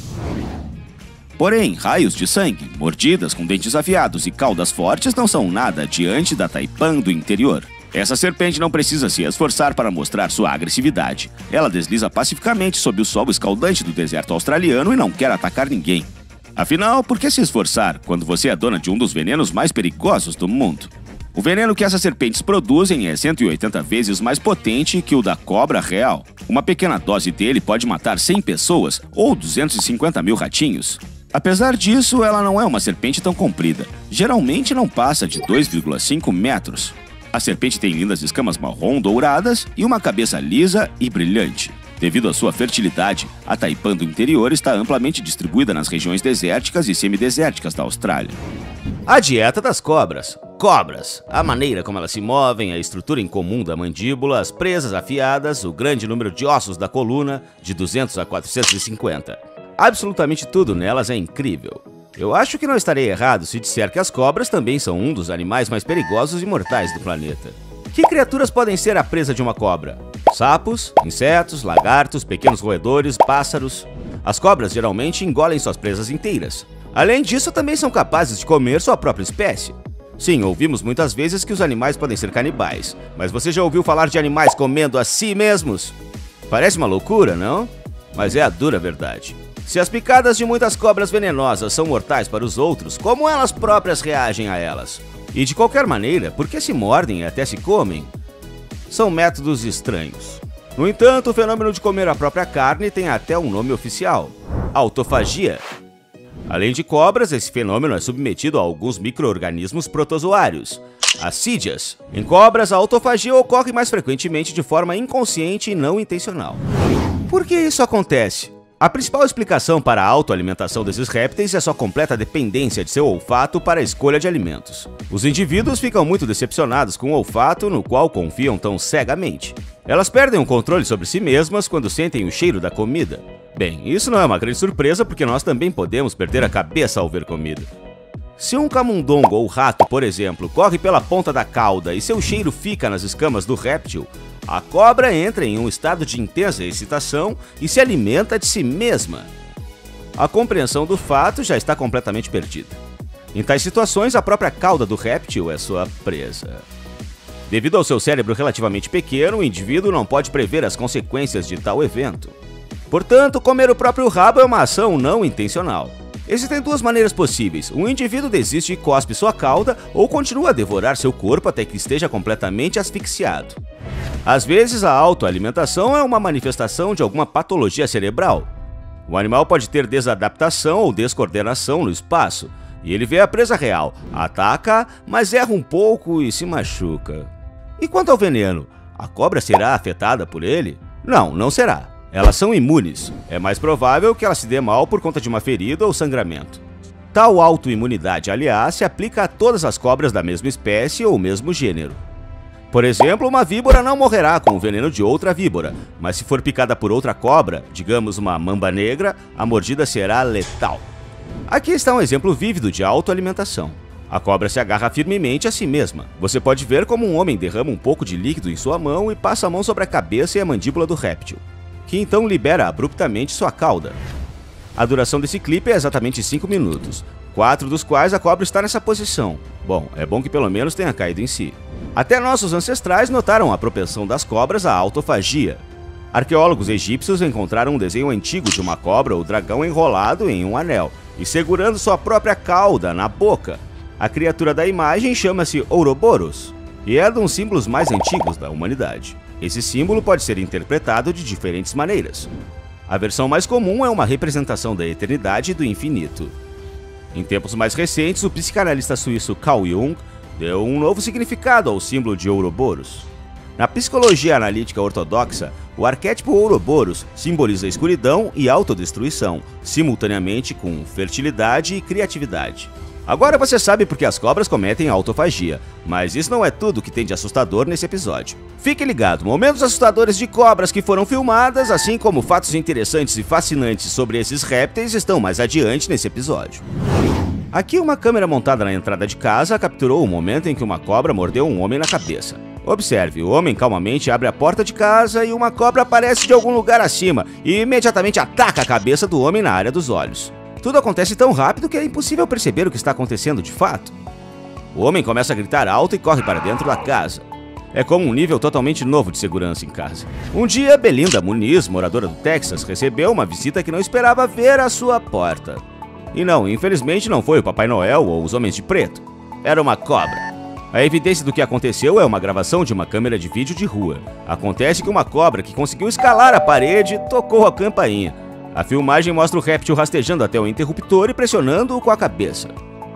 Porém, raios de sangue, mordidas com dentes afiados e caudas fortes não são nada diante da taipan do interior. Essa serpente não precisa se esforçar para mostrar sua agressividade. Ela desliza pacificamente sob o sol escaldante do deserto australiano e não quer atacar ninguém. Afinal, por que se esforçar quando você é dona de um dos venenos mais perigosos do mundo? O veneno que essas serpentes produzem é 180 vezes mais potente que o da cobra real. Uma pequena dose dele pode matar 100 pessoas ou 250 mil ratinhos. Apesar disso, ela não é uma serpente tão comprida. Geralmente não passa de 2,5 metros. A serpente tem lindas escamas marrom douradas e uma cabeça lisa e brilhante. Devido à sua fertilidade, a taipan do interior está amplamente distribuída nas regiões desérticas e semidesérticas da Austrália. A dieta das cobras. Cobras. A maneira como elas se movem, a estrutura incomum da mandíbula, as presas afiadas, o grande número de ossos da coluna, de 200 a 450. Absolutamente tudo nelas é incrível. Eu acho que não estarei errado se disser que as cobras também são um dos animais mais perigosos e mortais do planeta. Que criaturas podem ser a presa de uma cobra? Sapos, insetos, lagartos, pequenos roedores, pássaros. As cobras geralmente engolem suas presas inteiras. Além disso, também são capazes de comer sua própria espécie. Sim, ouvimos muitas vezes que os animais podem ser canibais, mas você já ouviu falar de animais comendo a si mesmos? Parece uma loucura, não? Mas é a dura verdade. Se as picadas de muitas cobras venenosas são mortais para os outros, como elas próprias reagem a elas? E de qualquer maneira, por que se mordem e até se comem? São métodos estranhos. No entanto, o fenômeno de comer a própria carne tem até um nome oficial: autofagia. Além de cobras, esse fenômeno é submetido a alguns micro-organismos protozoários, assídeas. Em cobras, a autofagia ocorre mais frequentemente de forma inconsciente e não intencional. Por que isso acontece? A principal explicação para a autoalimentação desses répteis é sua completa dependência de seu olfato para a escolha de alimentos. Os indivíduos ficam muito decepcionados com o olfato no qual confiam tão cegamente. Elas perdem o controle sobre si mesmas quando sentem o cheiro da comida. Bem, isso não é uma grande surpresa porque nós também podemos perder a cabeça ao ver comida. Se um camundongo ou rato, por exemplo, corre pela ponta da cauda e seu cheiro fica nas escamas do réptil, a cobra entra em um estado de intensa excitação e se alimenta de si mesma. A compreensão do fato já está completamente perdida. Em tais situações, a própria cauda do réptil é sua presa. Devido ao seu cérebro relativamente pequeno, o indivíduo não pode prever as consequências de tal evento. Portanto, comer o próprio rabo é uma ação não intencional. Existem duas maneiras possíveis: um indivíduo desiste e cospe sua cauda, ou continua a devorar seu corpo até que esteja completamente asfixiado. Às vezes, a autoalimentação é uma manifestação de alguma patologia cerebral. O animal pode ter desadaptação ou descoordenação no espaço, e ele vê a presa real, ataca, mas erra um pouco e se machuca. E quanto ao veneno, a cobra será afetada por ele? Não será. Elas são imunes. É mais provável que ela se dê mal por conta de uma ferida ou sangramento. Tal autoimunidade, aliás, se aplica a todas as cobras da mesma espécie ou mesmo gênero. Por exemplo, uma víbora não morrerá com o veneno de outra víbora, mas se for picada por outra cobra, digamos uma mamba negra, a mordida será letal. Aqui está um exemplo vívido de autoalimentação. A cobra se agarra firmemente a si mesma. Você pode ver como um homem derrama um pouco de líquido em sua mão e passa a mão sobre a cabeça e a mandíbula do réptil, que então libera abruptamente sua cauda. A duração desse clipe é exatamente 5 minutos, 4 dos quais a cobra está nessa posição. Bom, é bom que pelo menos tenha caído em si. Até nossos ancestrais notaram a propensão das cobras à autofagia. Arqueólogos egípcios encontraram um desenho antigo de uma cobra ou dragão enrolado em um anel e segurando sua própria cauda na boca. A criatura da imagem chama-se Ouroboros e é um dos símbolos mais antigos da humanidade. Esse símbolo pode ser interpretado de diferentes maneiras. A versão mais comum é uma representação da eternidade e do infinito. Em tempos mais recentes, o psicanalista suíço Carl Jung deu um novo significado ao símbolo de Ouroboros. Na psicologia analítica ortodoxa, o arquétipo Ouroboros simboliza escuridão e autodestruição, simultaneamente com fertilidade e criatividade. Agora você sabe por que as cobras cometem autofagia, mas isso não é tudo que tem de assustador nesse episódio. Fique ligado, momentos assustadores de cobras que foram filmadas, assim como fatos interessantes e fascinantes sobre esses répteis, estão mais adiante nesse episódio. Aqui uma câmera montada na entrada de casa capturou o momento em que uma cobra mordeu um homem na cabeça. Observe, o homem calmamente abre a porta de casa e uma cobra aparece de algum lugar acima e imediatamente ataca a cabeça do homem na área dos olhos. Tudo acontece tão rápido que é impossível perceber o que está acontecendo de fato. O homem começa a gritar alto e corre para dentro da casa. É como um nível totalmente novo de segurança em casa. Um dia, Belinda Muniz, moradora do Texas, recebeu uma visita que não esperava ver à sua porta. E não, infelizmente não foi o Papai Noel ou os Homens de Preto. Era uma cobra. A evidência do que aconteceu é uma gravação de uma câmera de vídeo de rua. Acontece que uma cobra que conseguiu escalar a parede tocou a campainha. A filmagem mostra o réptil rastejando até o interruptor e pressionando-o com a cabeça.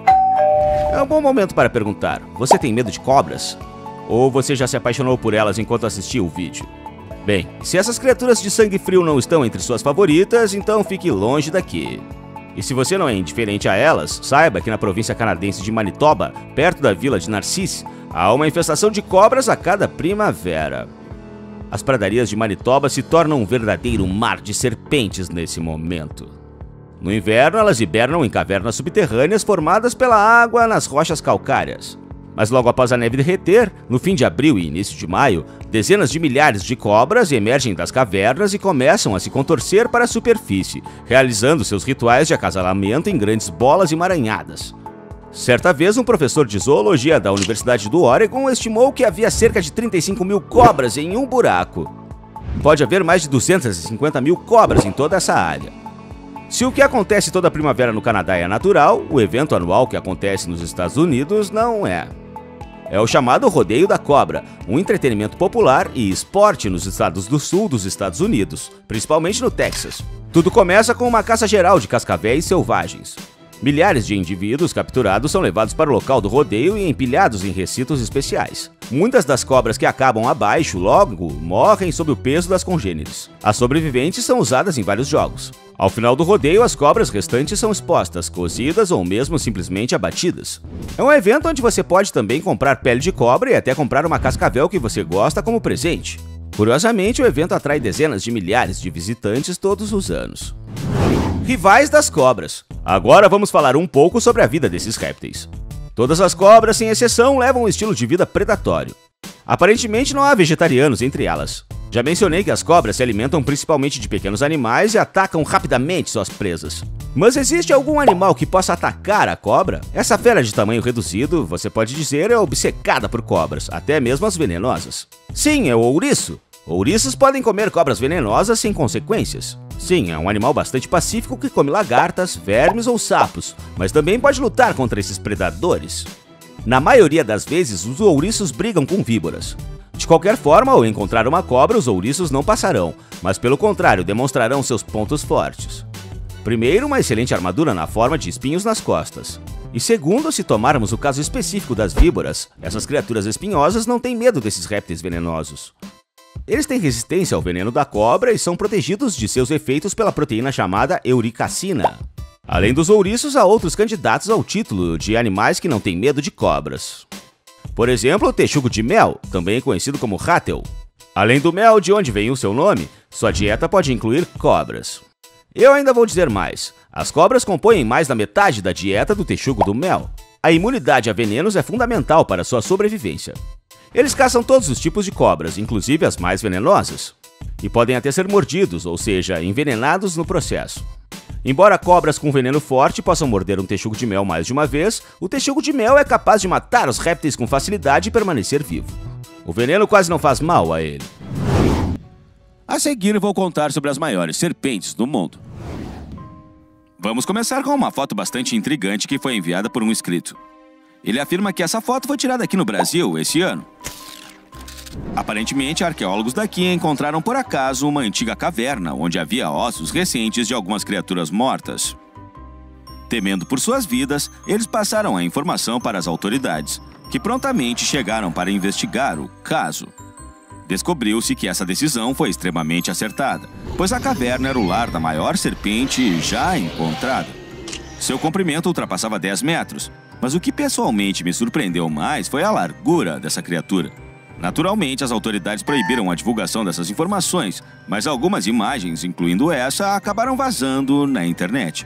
É um bom momento para perguntar: você tem medo de cobras? Ou você já se apaixonou por elas enquanto assistia o vídeo? Bem, se essas criaturas de sangue frio não estão entre suas favoritas, então fique longe daqui. E se você não é indiferente a elas, saiba que na província canadense de Manitoba, perto da vila de Narcisse, há uma infestação de cobras a cada primavera. As pradarias de Manitoba se tornam um verdadeiro mar de serpentes nesse momento. No inverno, elas hibernam em cavernas subterrâneas formadas pela água nas rochas calcárias. Mas logo após a neve derreter, no fim de abril e início de maio, dezenas de milhares de cobras emergem das cavernas e começam a se contorcer para a superfície, realizando seus rituais de acasalamento em grandes bolas emaranhadas. Certa vez, um professor de zoologia da Universidade do Oregon estimou que havia cerca de 35 mil cobras em um buraco. Pode haver mais de 250 mil cobras em toda essa área. Se o que acontece toda primavera no Canadá é natural, o evento anual que acontece nos Estados Unidos não é. É o chamado Rodeio da Cobra, um entretenimento popular e esporte nos estados do sul dos Estados Unidos, principalmente no Texas. Tudo começa com uma caça geral de cascavéis selvagens. Milhares de indivíduos capturados são levados para o local do rodeio e empilhados em recintos especiais. Muitas das cobras que acabam abaixo logo morrem sob o peso das congêneres. As sobreviventes são usadas em vários jogos. Ao final do rodeio, as cobras restantes são expostas, cozidas ou mesmo simplesmente abatidas. É um evento onde você pode também comprar pele de cobra e até comprar uma cascavel que você gosta como presente. Curiosamente, o evento atrai dezenas de milhares de visitantes todos os anos. Rivais das cobras. Agora vamos falar um pouco sobre a vida desses répteis. Todas as cobras, sem exceção, levam um estilo de vida predatório. Aparentemente não há vegetarianos entre elas. Já mencionei que as cobras se alimentam principalmente de pequenos animais e atacam rapidamente suas presas. Mas existe algum animal que possa atacar a cobra? Essa fera de tamanho reduzido, você pode dizer, é obcecada por cobras, até mesmo as venenosas. Sim, é o ouriço. Ouriços podem comer cobras venenosas sem consequências. Sim, é um animal bastante pacífico que come lagartas, vermes ou sapos, mas também pode lutar contra esses predadores. Na maioria das vezes, os ouriços brigam com víboras. De qualquer forma, ao encontrar uma cobra, os ouriços não passarão, mas pelo contrário, demonstrarão seus pontos fortes. Primeiro, uma excelente armadura na forma de espinhos nas costas. E segundo, se tomarmos o caso específico das víboras, essas criaturas espinhosas não têm medo desses répteis venenosos. Eles têm resistência ao veneno da cobra e são protegidos de seus efeitos pela proteína chamada euricacina. Além dos ouriços, há outros candidatos ao título de animais que não têm medo de cobras. Por exemplo, o texugo de mel, também conhecido como ratel. Além do mel, de onde vem o seu nome, sua dieta pode incluir cobras. Eu ainda vou dizer mais. As cobras compõem mais da metade da dieta do texugo do mel. A imunidade a venenos é fundamental para sua sobrevivência. Eles caçam todos os tipos de cobras, inclusive as mais venenosas, e podem até ser mordidos, ou seja, envenenados no processo. Embora cobras com veneno forte possam morder um texugo de mel mais de uma vez, o texugo de mel é capaz de matar os répteis com facilidade e permanecer vivo. O veneno quase não faz mal a ele. A seguir vou contar sobre as maiores serpentes do mundo. Vamos começar com uma foto bastante intrigante que foi enviada por um inscrito. Ele afirma que essa foto foi tirada aqui no Brasil esse ano. Aparentemente, arqueólogos daqui encontraram por acaso uma antiga caverna onde havia ossos recentes de algumas criaturas mortas. Temendo por suas vidas, eles passaram a informação para as autoridades, que prontamente chegaram para investigar o caso. Descobriu-se que essa decisão foi extremamente acertada, pois a caverna era o lar da maior serpente já encontrada. Seu comprimento ultrapassava 10 metros, mas o que pessoalmente me surpreendeu mais foi a largura dessa criatura. Naturalmente, as autoridades proibiram a divulgação dessas informações, mas algumas imagens, incluindo essa, acabaram vazando na internet.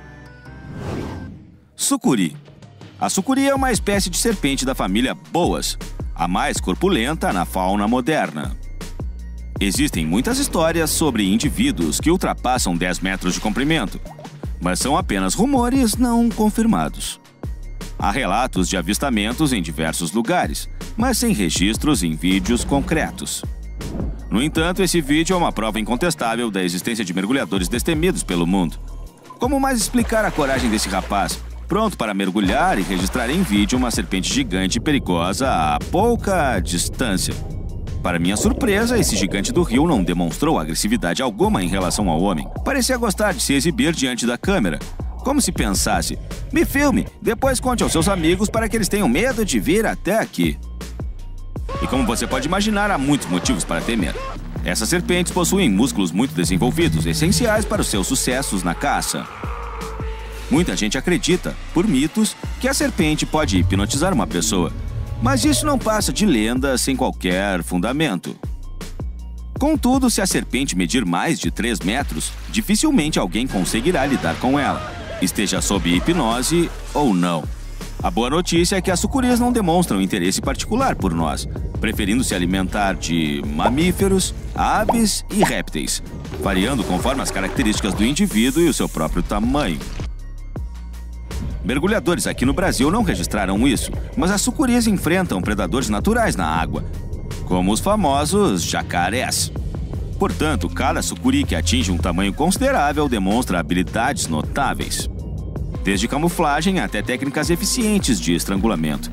Sucuri. A sucuri é uma espécie de serpente da família Boas, a mais corpulenta na fauna moderna. Existem muitas histórias sobre indivíduos que ultrapassam 10 metros de comprimento, mas são apenas rumores não confirmados. Há relatos de avistamentos em diversos lugares, mas sem registros em vídeos concretos. No entanto, esse vídeo é uma prova incontestável da existência de mergulhadores destemidos pelo mundo. Como mais explicar a coragem desse rapaz, pronto para mergulhar e registrar em vídeo uma serpente gigante e perigosa a pouca distância? Para minha surpresa, esse gigante do rio não demonstrou agressividade alguma em relação ao homem. Parecia gostar de se exibir diante da câmera, como se pensasse: me filme, depois conte aos seus amigos para que eles tenham medo de vir até aqui. E como você pode imaginar, há muitos motivos para temer. Essas serpentes possuem músculos muito desenvolvidos, essenciais para os seus sucessos na caça. Muita gente acredita, por mitos, que a serpente pode hipnotizar uma pessoa, mas isso não passa de lenda sem qualquer fundamento. Contudo, se a serpente medir mais de 3 metros, dificilmente alguém conseguirá lidar com ela, esteja sob hipnose ou não. A boa notícia é que as sucuris não demonstram interesse particular por nós, preferindo se alimentar de mamíferos, aves e répteis, variando conforme as características do indivíduo e o seu próprio tamanho. Mergulhadores aqui no Brasil não registraram isso, mas as sucuris enfrentam predadores naturais na água, como os famosos jacarés. Portanto, cada sucuri que atinge um tamanho considerável demonstra habilidades notáveis, desde camuflagem até técnicas eficientes de estrangulamento.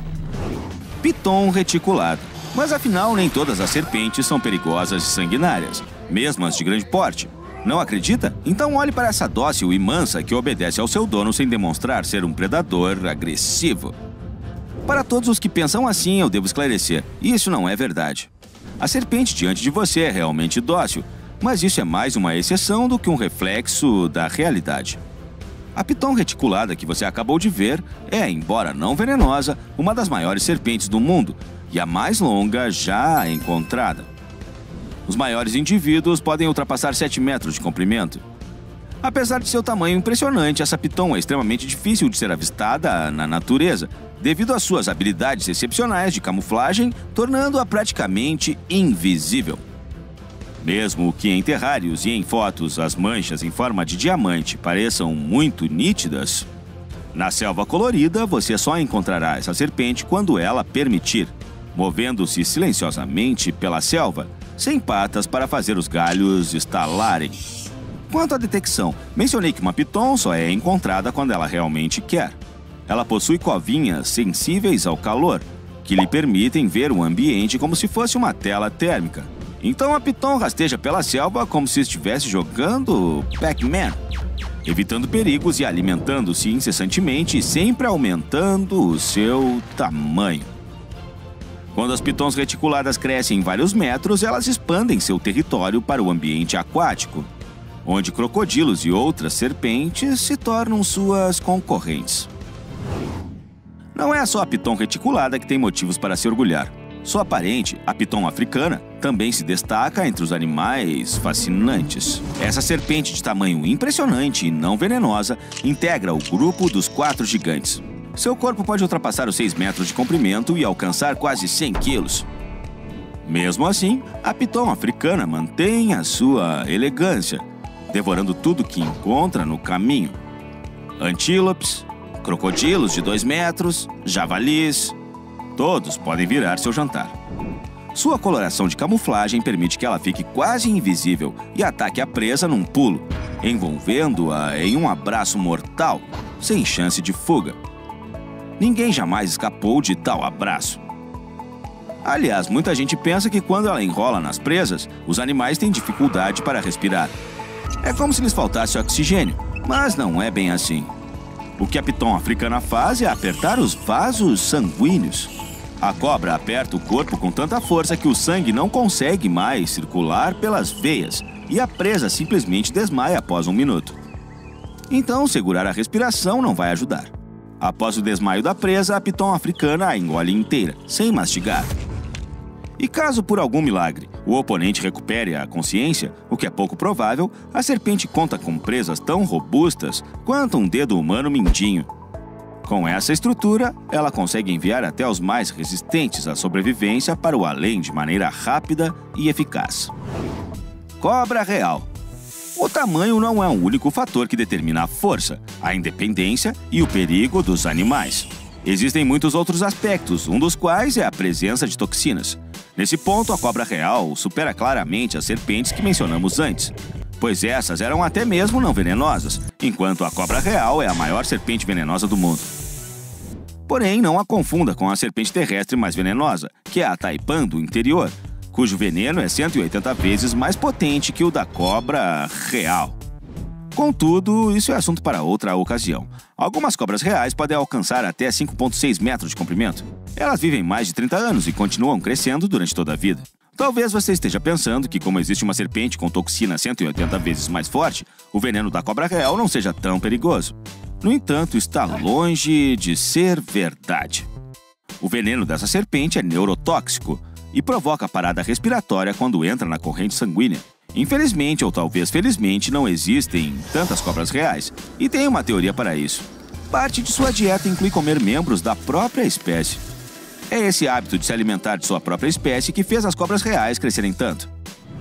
Piton reticulado. Mas afinal, nem todas as serpentes são perigosas e sanguinárias, mesmo as de grande porte. Não acredita? Então olhe para essa dócil e mansa que obedece ao seu dono sem demonstrar ser um predador agressivo. Para todos os que pensam assim, eu devo esclarecer, isso não é verdade. A serpente diante de você é realmente dócil, mas isso é mais uma exceção do que um reflexo da realidade. A piton reticulada que você acabou de ver é, embora não venenosa, uma das maiores serpentes do mundo e a mais longa já encontrada. Os maiores indivíduos podem ultrapassar 7 metros de comprimento. Apesar de seu tamanho impressionante, essa piton é extremamente difícil de ser avistada na natureza, devido às suas habilidades excepcionais de camuflagem, tornando-a praticamente invisível. Mesmo que em terrários e em fotos as manchas em forma de diamante pareçam muito nítidas, na selva colorida você só encontrará essa serpente quando ela permitir, movendo-se silenciosamente pela selva, sem patas para fazer os galhos estalarem. Quanto à detecção, mencionei que uma piton só é encontrada quando ela realmente quer. Ela possui covinhas sensíveis ao calor, que lhe permitem ver o ambiente como se fosse uma tela térmica. Então a piton rasteja pela selva como se estivesse jogando Pac-Man, evitando perigos e alimentando-se incessantemente e sempre aumentando o seu tamanho. Quando as pitons reticuladas crescem em vários metros, elas expandem seu território para o ambiente aquático, onde crocodilos e outras serpentes se tornam suas concorrentes. Não é só a piton reticulada que tem motivos para se orgulhar. Sua parente, a piton africana, também se destaca entre os animais fascinantes. Essa serpente de tamanho impressionante e não venenosa integra o grupo dos 4 gigantes. Seu corpo pode ultrapassar os 6 metros de comprimento e alcançar quase 100 quilos. Mesmo assim, a piton africana mantém a sua elegância, devorando tudo que encontra no caminho. Antílopes, crocodilos de 2 metros, javalis, todos podem virar seu jantar. Sua coloração de camuflagem permite que ela fique quase invisível e ataque a presa num pulo, envolvendo-a em um abraço mortal, sem chance de fuga. Ninguém jamais escapou de tal abraço. Aliás, muita gente pensa que quando ela enrola nas presas, os animais têm dificuldade para respirar. É como se lhes faltasse oxigênio, mas não é bem assim. O que a piton africana faz é apertar os vasos sanguíneos. A cobra aperta o corpo com tanta força que o sangue não consegue mais circular pelas veias e a presa simplesmente desmaia após 1 minuto. Então, segurar a respiração não vai ajudar. Após o desmaio da presa, a piton africana a engole inteira, sem mastigar. E caso por algum milagre o oponente recupere a consciência, o que é pouco provável, a serpente conta com presas tão robustas quanto um dedo humano mindinho. Com essa estrutura, ela consegue enviar até os mais resistentes à sobrevivência para o além de maneira rápida e eficaz. Cobra real. O tamanho não é o único fator que determina a força, a independência e o perigo dos animais. Existem muitos outros aspectos, um dos quais é a presença de toxinas. Nesse ponto, a cobra real supera claramente as serpentes que mencionamos antes, pois essas eram até mesmo não venenosas, enquanto a cobra real é a maior serpente venenosa do mundo. Porém, não a confunda com a serpente terrestre mais venenosa, que é a taipan do interior, cujo veneno é 180 vezes mais potente que o da cobra real. Contudo, isso é assunto para outra ocasião. Algumas cobras reais podem alcançar até 5,6 metros de comprimento. Elas vivem mais de 30 anos e continuam crescendo durante toda a vida. Talvez você esteja pensando que, como existe uma serpente com toxina 180 vezes mais forte, o veneno da cobra real não seja tão perigoso. No entanto, está longe de ser verdade. O veneno dessa serpente é neurotóxico e provoca parada respiratória quando entra na corrente sanguínea. Infelizmente, ou talvez felizmente, não existem tantas cobras reais, e tem uma teoria para isso. Parte de sua dieta inclui comer membros da própria espécie. É esse hábito de se alimentar de sua própria espécie que fez as cobras reais crescerem tanto.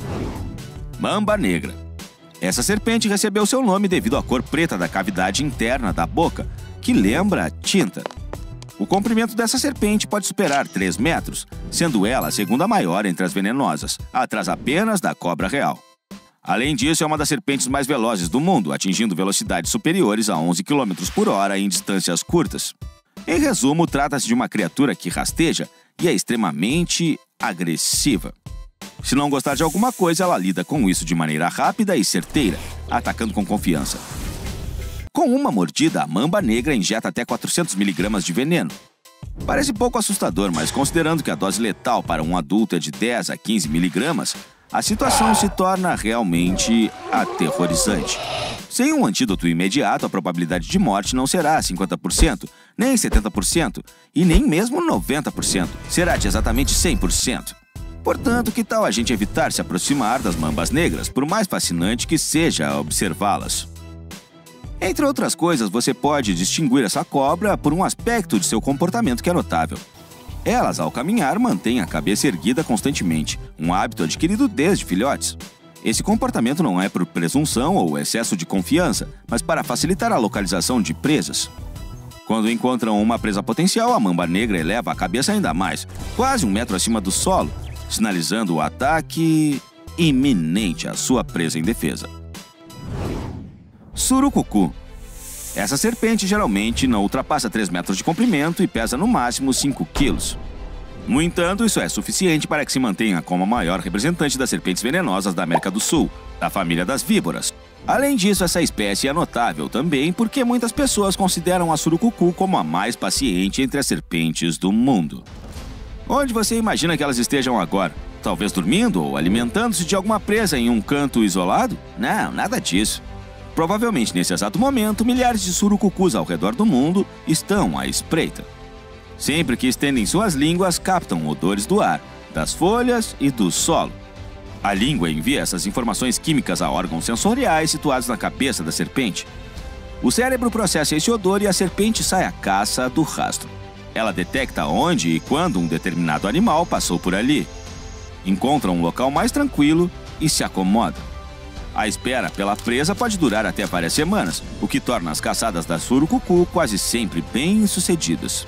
Mamba negra. Essa serpente recebeu seu nome devido à cor preta da cavidade interna da boca, que lembra tinta. O comprimento dessa serpente pode superar 3 metros, sendo ela a segunda maior entre as venenosas, atrás apenas da cobra real. Além disso, é uma das serpentes mais velozes do mundo, atingindo velocidades superiores a 11 km por hora em distâncias curtas. Em resumo, trata-se de uma criatura que rasteja e é extremamente agressiva. Se não gostar de alguma coisa, ela lida com isso de maneira rápida e certeira, atacando com confiança. Com uma mordida, a mamba negra injeta até 400 mg de veneno. Parece pouco assustador, mas considerando que a dose letal para um adulto é de 10 a 15 mg, a situação se torna realmente aterrorizante. Sem um antídoto imediato, a probabilidade de morte não será 50%, nem 70% e nem mesmo 90%. Será de exatamente 100%. Portanto, que tal a gente evitar se aproximar das mambas negras, por mais fascinante que seja observá-las? Entre outras coisas, você pode distinguir essa cobra por um aspecto de seu comportamento que é notável. Elas, ao caminhar, mantêm a cabeça erguida constantemente, um hábito adquirido desde filhotes. Esse comportamento não é por presunção ou excesso de confiança, mas para facilitar a localização de presas. Quando encontram uma presa potencial, a mamba negra eleva a cabeça ainda mais, quase 1 metro acima do solo, sinalizando o ataque iminente à sua presa indefesa. Surucucu. Essa serpente geralmente não ultrapassa 3 metros de comprimento e pesa no máximo 5 quilos. No entanto, isso é suficiente para que se mantenha como a maior representante das serpentes venenosas da América do Sul, da família das víboras. Além disso, essa espécie é notável também porque muitas pessoas consideram a surucucu como a mais paciente entre as serpentes do mundo. Onde você imagina que elas estejam agora? Talvez dormindo ou alimentando-se de alguma presa em um canto isolado? Não, nada disso. Provavelmente, nesse exato momento, milhares de surucucus ao redor do mundo estão à espreita. Sempre que estendem suas línguas, captam odores do ar, das folhas e do solo. A língua envia essas informações químicas a órgãos sensoriais situados na cabeça da serpente. O cérebro processa esse odor e a serpente sai à caça do rastro. Ela detecta onde e quando um determinado animal passou por ali. Encontra um local mais tranquilo e se acomoda. A espera pela presa pode durar até várias semanas, o que torna as caçadas da surucucu quase sempre bem-sucedidas.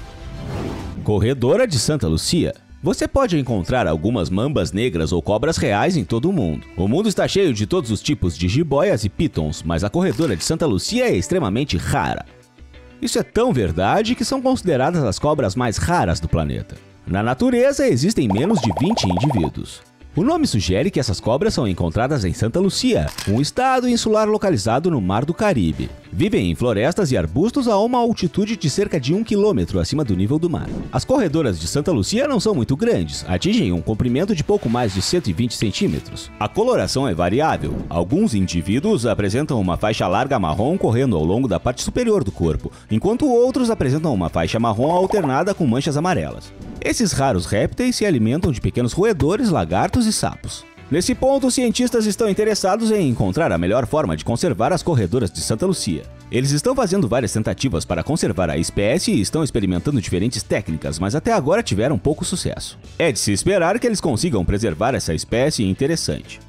Corredora de Santa Lúcia. Você pode encontrar algumas mambas negras ou cobras reais em todo o mundo. O mundo está cheio de todos os tipos de jiboias e pitons, mas a corredora de Santa Lúcia é extremamente rara. Isso é tão verdade que são consideradas as cobras mais raras do planeta. Na natureza existem menos de 20 indivíduos. O nome sugere que essas cobras são encontradas em Santa Lúcia, um estado insular localizado no Mar do Caribe. Vivem em florestas e arbustos a uma altitude de cerca de 1 km acima do nível do mar. As corredoras de Santa Lúcia não são muito grandes, atingem um comprimento de pouco mais de 120 centímetros. A coloração é variável. Alguns indivíduos apresentam uma faixa larga marrom correndo ao longo da parte superior do corpo, enquanto outros apresentam uma faixa marrom alternada com manchas amarelas. Esses raros répteis se alimentam de pequenos roedores, lagartos e sapos. Nesse ponto, os cientistas estão interessados em encontrar a melhor forma de conservar as corredoras de Santa Lúcia. Eles estão fazendo várias tentativas para conservar a espécie e estão experimentando diferentes técnicas, mas até agora tiveram pouco sucesso. É de se esperar que eles consigam preservar essa espécie interessante.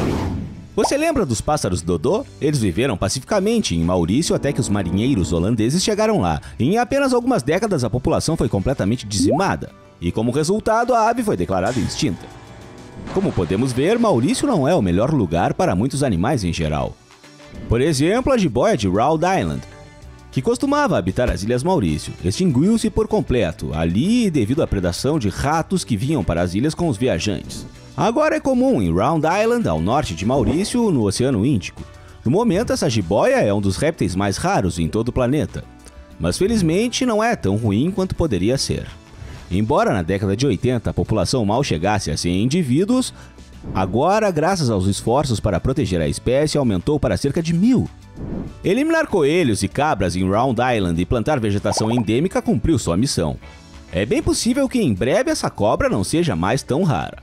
Você lembra dos pássaros dodô? Eles viveram pacificamente em Maurício até que os marinheiros holandeses chegaram lá. Em apenas algumas décadas, a população foi completamente dizimada. E como resultado, a ave foi declarada extinta. Como podemos ver, Maurício não é o melhor lugar para muitos animais em geral. Por exemplo, a jiboia de Rhode Island, que costumava habitar as Ilhas Maurício, extinguiu-se por completo ali devido à predação de ratos que vinham para as ilhas com os viajantes. Agora é comum em Rhode Island, ao norte de Maurício, no Oceano Índico. No momento, essa jiboia é um dos répteis mais raros em todo o planeta. Mas felizmente não é tão ruim quanto poderia ser. Embora na década de 80 a população mal chegasse a 100 indivíduos, agora, graças aos esforços para proteger a espécie, aumentou para cerca de 1000. Eliminar coelhos e cabras em Rhode Island e plantar vegetação endêmica cumpriu sua missão. É bem possível que em breve essa cobra não seja mais tão rara.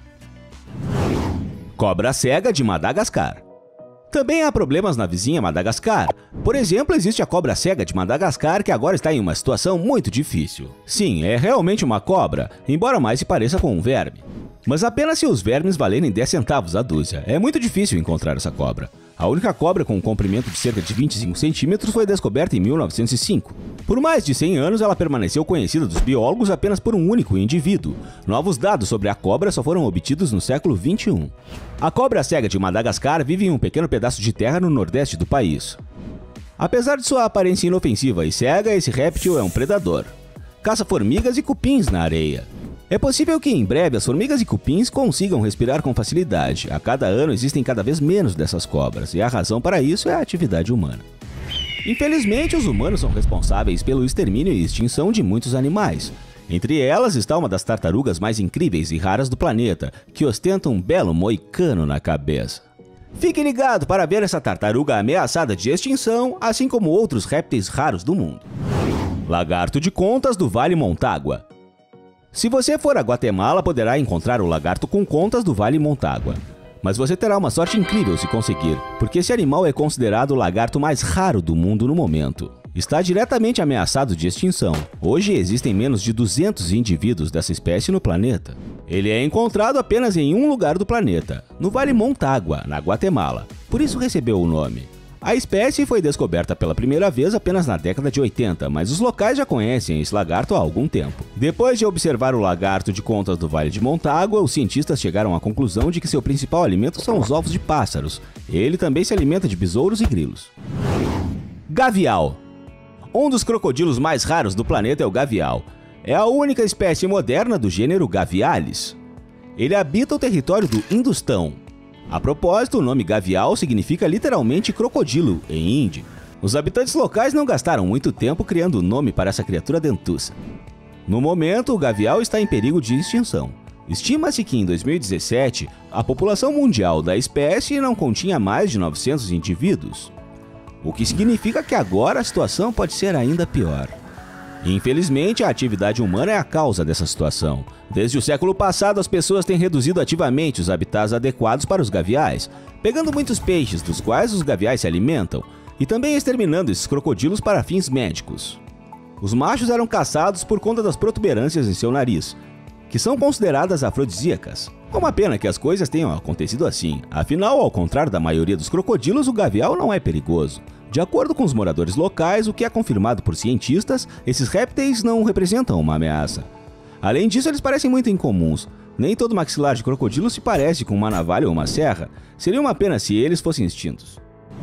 Cobra cega de Madagascar. Também há problemas na vizinha Madagascar. Por exemplo, existe a cobra cega de Madagascar que agora está em uma situação muito difícil. Sim, é realmente uma cobra, embora mais se pareça com um verme. Mas apenas se os vermes valerem 10 centavos a dúzia. É muito difícil encontrar essa cobra. A única cobra com um comprimento de cerca de 25 centímetros foi descoberta em 1905. Por mais de 100 anos, ela permaneceu conhecida dos biólogos apenas por um único indivíduo. Novos dados sobre a cobra só foram obtidos no século XXI. A cobra cega de Madagascar vive em um pequeno pedaço de terra no nordeste do país. Apesar de sua aparência inofensiva e cega, esse réptil é um predador. Caça formigas e cupins na areia. É possível que em breve as formigas e cupins consigam respirar com facilidade. A cada ano existem cada vez menos dessas cobras, e a razão para isso é a atividade humana. Infelizmente, os humanos são responsáveis pelo extermínio e extinção de muitos animais. Entre elas está uma das tartarugas mais incríveis e raras do planeta, que ostenta um belo moicano na cabeça. Fique ligado para ver essa tartaruga ameaçada de extinção, assim como outros répteis raros do mundo. Lagarto de contas do Vale Montágua. Se você for a Guatemala, poderá encontrar o lagarto com contas do Vale Montágua. Mas você terá uma sorte incrível se conseguir, porque esse animal é considerado o lagarto mais raro do mundo no momento. Está diretamente ameaçado de extinção. Hoje existem menos de 200 indivíduos dessa espécie no planeta. Ele é encontrado apenas em um lugar do planeta, no Vale Montágua, na Guatemala. Por isso recebeu o nome. A espécie foi descoberta pela primeira vez apenas na década de 80, mas os locais já conhecem esse lagarto há algum tempo. Depois de observar o lagarto de contas do Vale de Montágua, os cientistas chegaram à conclusão de que seu principal alimento são os ovos de pássaros. Ele também se alimenta de besouros e grilos. Gavial. Um dos crocodilos mais raros do planeta é o gavial. É a única espécie moderna do gênero Gavialis. Ele habita o território do Hindustão. A propósito, o nome gavial significa literalmente crocodilo, em hindi. Os habitantes locais não gastaram muito tempo criando o nome para essa criatura dentuça. No momento, o gavial está em perigo de extinção. Estima-se que em 2017, a população mundial da espécie não continha mais de 900 indivíduos. O que significa que agora a situação pode ser ainda pior. Infelizmente, a atividade humana é a causa dessa situação. Desde o século passado, as pessoas têm reduzido ativamente os habitats adequados para os gaviais, pegando muitos peixes dos quais os gaviais se alimentam, e também exterminando esses crocodilos para fins médicos. Os machos eram caçados por conta das protuberâncias em seu nariz, que são consideradas afrodisíacas. É uma pena que as coisas tenham acontecido assim, afinal, ao contrário da maioria dos crocodilos, o gavial não é perigoso. De acordo com os moradores locais, o que é confirmado por cientistas, esses répteis não representam uma ameaça. Além disso, eles parecem muito incomuns. Nem todo maxilar de crocodilo se parece com uma navalha ou uma serra. Seria uma pena se eles fossem extintos.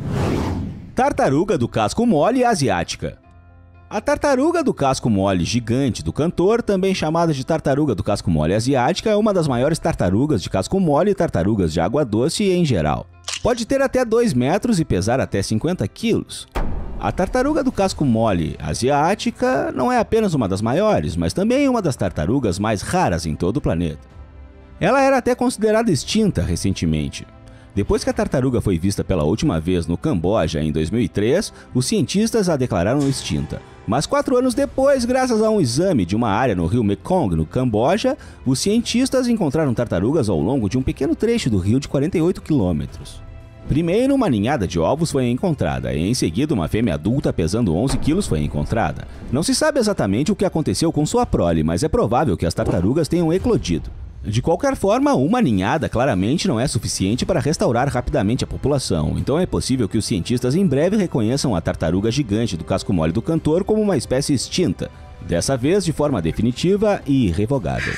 Tartaruga do casco mole asiática. A tartaruga do casco mole gigante do cantor, também chamada de tartaruga do casco mole asiática, é uma das maiores tartarugas de casco mole e tartarugas de água doce em geral. Pode ter até 2 metros e pesar até 50 quilos. A tartaruga do casco mole asiática não é apenas uma das maiores, mas também uma das tartarugas mais raras em todo o planeta. Ela era até considerada extinta recentemente. Depois que a tartaruga foi vista pela última vez no Camboja em 2003, os cientistas a declararam extinta. Mas 4 anos depois, graças a um exame de uma área no rio Mekong, no Camboja, os cientistas encontraram tartarugas ao longo de um pequeno trecho do rio de 48 quilômetros. Primeiro, uma ninhada de ovos foi encontrada, e em seguida uma fêmea adulta pesando 11 quilos foi encontrada. Não se sabe exatamente o que aconteceu com sua prole, mas é provável que as tartarugas tenham eclodido. De qualquer forma, uma ninhada claramente não é suficiente para restaurar rapidamente a população, então é possível que os cientistas em breve reconheçam a tartaruga gigante do casco mole do cantor como uma espécie extinta, dessa vez de forma definitiva e irrevogável.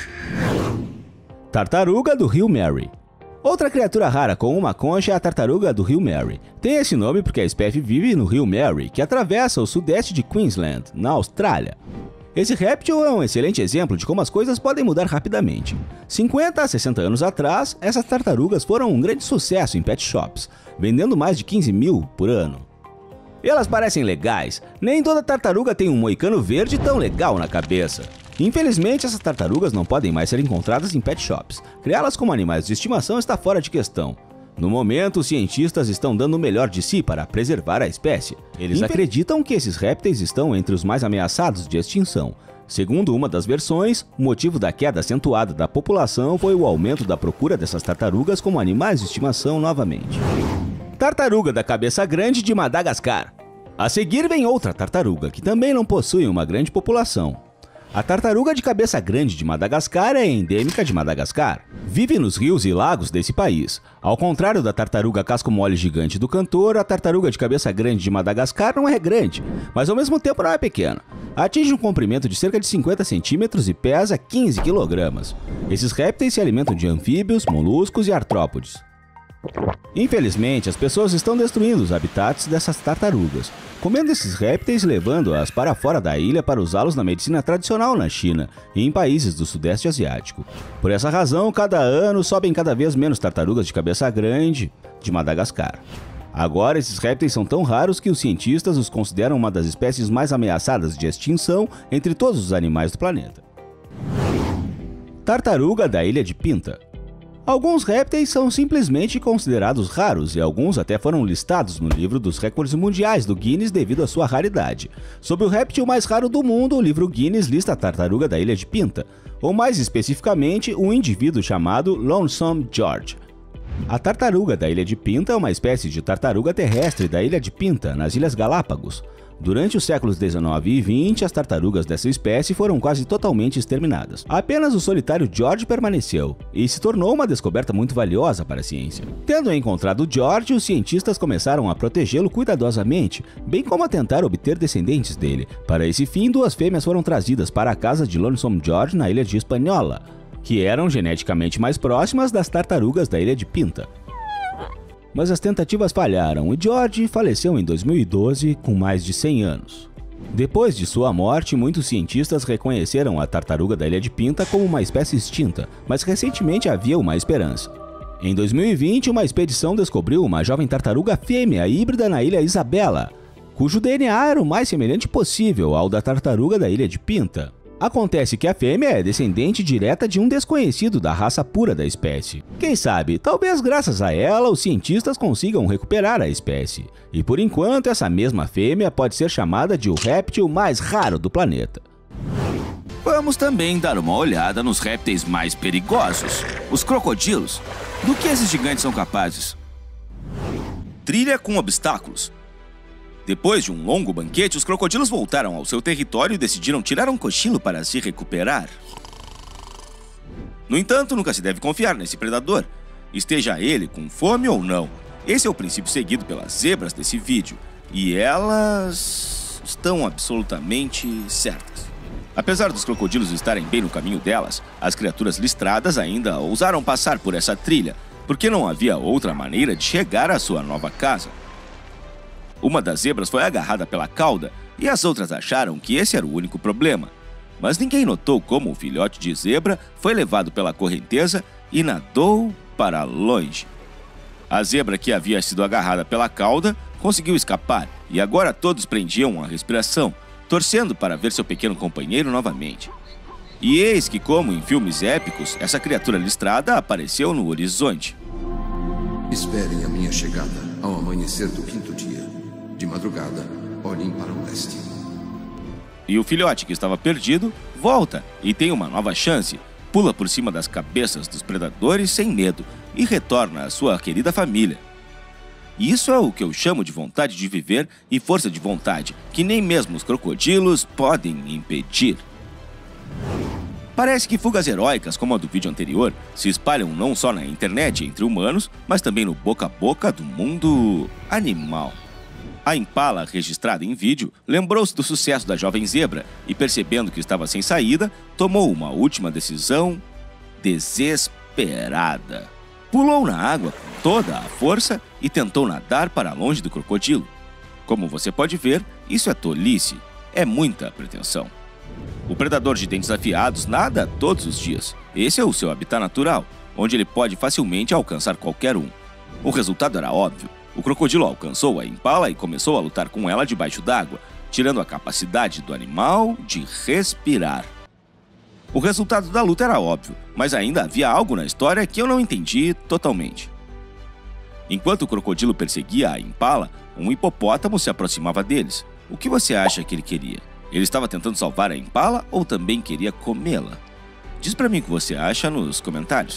Tartaruga do rio Mary. Outra criatura rara com uma concha é a tartaruga do rio Mary. Tem esse nome porque a espécie vive no rio Mary, que atravessa o sudeste de Queensland, na Austrália. Esse réptil é um excelente exemplo de como as coisas podem mudar rapidamente. 50 a 60 anos atrás, essas tartarugas foram um grande sucesso em pet shops, vendendo mais de 15 mil por ano. Elas parecem legais, nem toda tartaruga tem um moicano verde tão legal na cabeça. Infelizmente, essas tartarugas não podem mais ser encontradas em pet shops. Criá-las como animais de estimação está fora de questão. No momento, os cientistas estão dando o melhor de si para preservar a espécie. Eles acreditam que esses répteis estão entre os mais ameaçados de extinção. Segundo uma das versões, o motivo da queda acentuada da população foi o aumento da procura dessas tartarugas como animais de estimação novamente. Tartaruga da cabeça grande de Madagascar. A seguir vem outra tartaruga, que também não possui uma grande população. A tartaruga de cabeça grande de Madagascar é endêmica de Madagascar. Vive nos rios e lagos desse país. Ao contrário da tartaruga casco-mole gigante do cantor, a tartaruga de cabeça grande de Madagascar não é grande, mas ao mesmo tempo não é pequena. Atinge um comprimento de cerca de 50 centímetros e pesa 15 kg. Esses répteis se alimentam de anfíbios, moluscos e artrópodes. Infelizmente, as pessoas estão destruindo os habitats dessas tartarugas, comendo esses répteis e levando-as para fora da ilha para usá-los na medicina tradicional na China e em países do Sudeste Asiático. Por essa razão, cada ano sobem cada vez menos tartarugas de cabeça grande de Madagascar. Agora, esses répteis são tão raros que os cientistas os consideram uma das espécies mais ameaçadas de extinção entre todos os animais do planeta. Tartaruga da Ilha de Pinta. Alguns répteis são simplesmente considerados raros e alguns até foram listados no livro dos recordes mundiais do Guinness devido à sua raridade. Sobre o réptil mais raro do mundo, o livro Guinness lista a tartaruga da Ilha de Pinta, ou mais especificamente, um indivíduo chamado Lonesome George. A tartaruga da Ilha de Pinta é uma espécie de tartaruga terrestre da Ilha de Pinta, nas Ilhas Galápagos. Durante os séculos 19 e 20, as tartarugas dessa espécie foram quase totalmente exterminadas. Apenas o solitário George permaneceu, e se tornou uma descoberta muito valiosa para a ciência. Tendo encontrado George, os cientistas começaram a protegê-lo cuidadosamente, bem como a tentar obter descendentes dele. Para esse fim, 2 fêmeas foram trazidas para a casa de Lonesome George na ilha de Hispaniola, que eram geneticamente mais próximas das tartarugas da Ilha de Pinta. Mas as tentativas falharam e George faleceu em 2012 com mais de 100 anos. Depois de sua morte, muitos cientistas reconheceram a tartaruga da Ilha de Pinta como uma espécie extinta, mas recentemente havia uma esperança. Em 2020, uma expedição descobriu uma jovem tartaruga fêmea híbrida na Ilha Isabela, cujo DNA era o mais semelhante possível ao da tartaruga da Ilha de Pinta. Acontece que a fêmea é descendente direta de um desconhecido da raça pura da espécie. Quem sabe, talvez graças a ela os cientistas consigam recuperar a espécie. E por enquanto essa mesma fêmea pode ser chamada de o réptil mais raro do planeta. Vamos também dar uma olhada nos répteis mais perigosos, os crocodilos. Do que esses gigantes são capazes? Trilha com obstáculos. Depois de um longo banquete, os crocodilos voltaram ao seu território e decidiram tirar um cochilo para se recuperar. No entanto, nunca se deve confiar nesse predador, esteja ele com fome ou não. Esse é o princípio seguido pelas zebras desse vídeo, e elas estão absolutamente certas. Apesar dos crocodilos estarem bem no caminho delas, as criaturas listradas ainda ousaram passar por essa trilha, porque não havia outra maneira de chegar à sua nova casa. Uma das zebras foi agarrada pela cauda e as outras acharam que esse era o único problema. Mas ninguém notou como o filhote de zebra foi levado pela correnteza e nadou para longe. A zebra que havia sido agarrada pela cauda conseguiu escapar e agora todos prendiam a respiração, torcendo para ver seu pequeno companheiro novamente. E eis que, como em filmes épicos, essa criatura listrada apareceu no horizonte. Esperem a minha chegada ao amanhecer do 5º dia. De madrugada, olhem para o leste. E o filhote que estava perdido volta e tem uma nova chance, pula por cima das cabeças dos predadores sem medo e retorna à sua querida família. E isso é o que eu chamo de vontade de viver e força de vontade, que nem mesmo os crocodilos podem impedir. Parece que fugas heróicas, como a do vídeo anterior, se espalham não só na internet entre humanos, mas também no boca a boca do mundo animal. A impala, registrada em vídeo, lembrou-se do sucesso da jovem zebra e, percebendo que estava sem saída, tomou uma última decisão desesperada. Pulou na água com toda a força e tentou nadar para longe do crocodilo. Como você pode ver, isso é tolice, é muita pretensão. O predador de dentes afiados nada todos os dias. Esse é o seu habitat natural, onde ele pode facilmente alcançar qualquer um. O resultado era óbvio. O crocodilo alcançou a impala e começou a lutar com ela debaixo d'água, tirando a capacidade do animal de respirar. O resultado da luta era óbvio, mas ainda havia algo na história que eu não entendi totalmente. Enquanto o crocodilo perseguia a impala, um hipopótamo se aproximava deles. O que você acha que ele queria? Ele estava tentando salvar a impala ou também queria comê-la? Diz pra mim o que você acha nos comentários.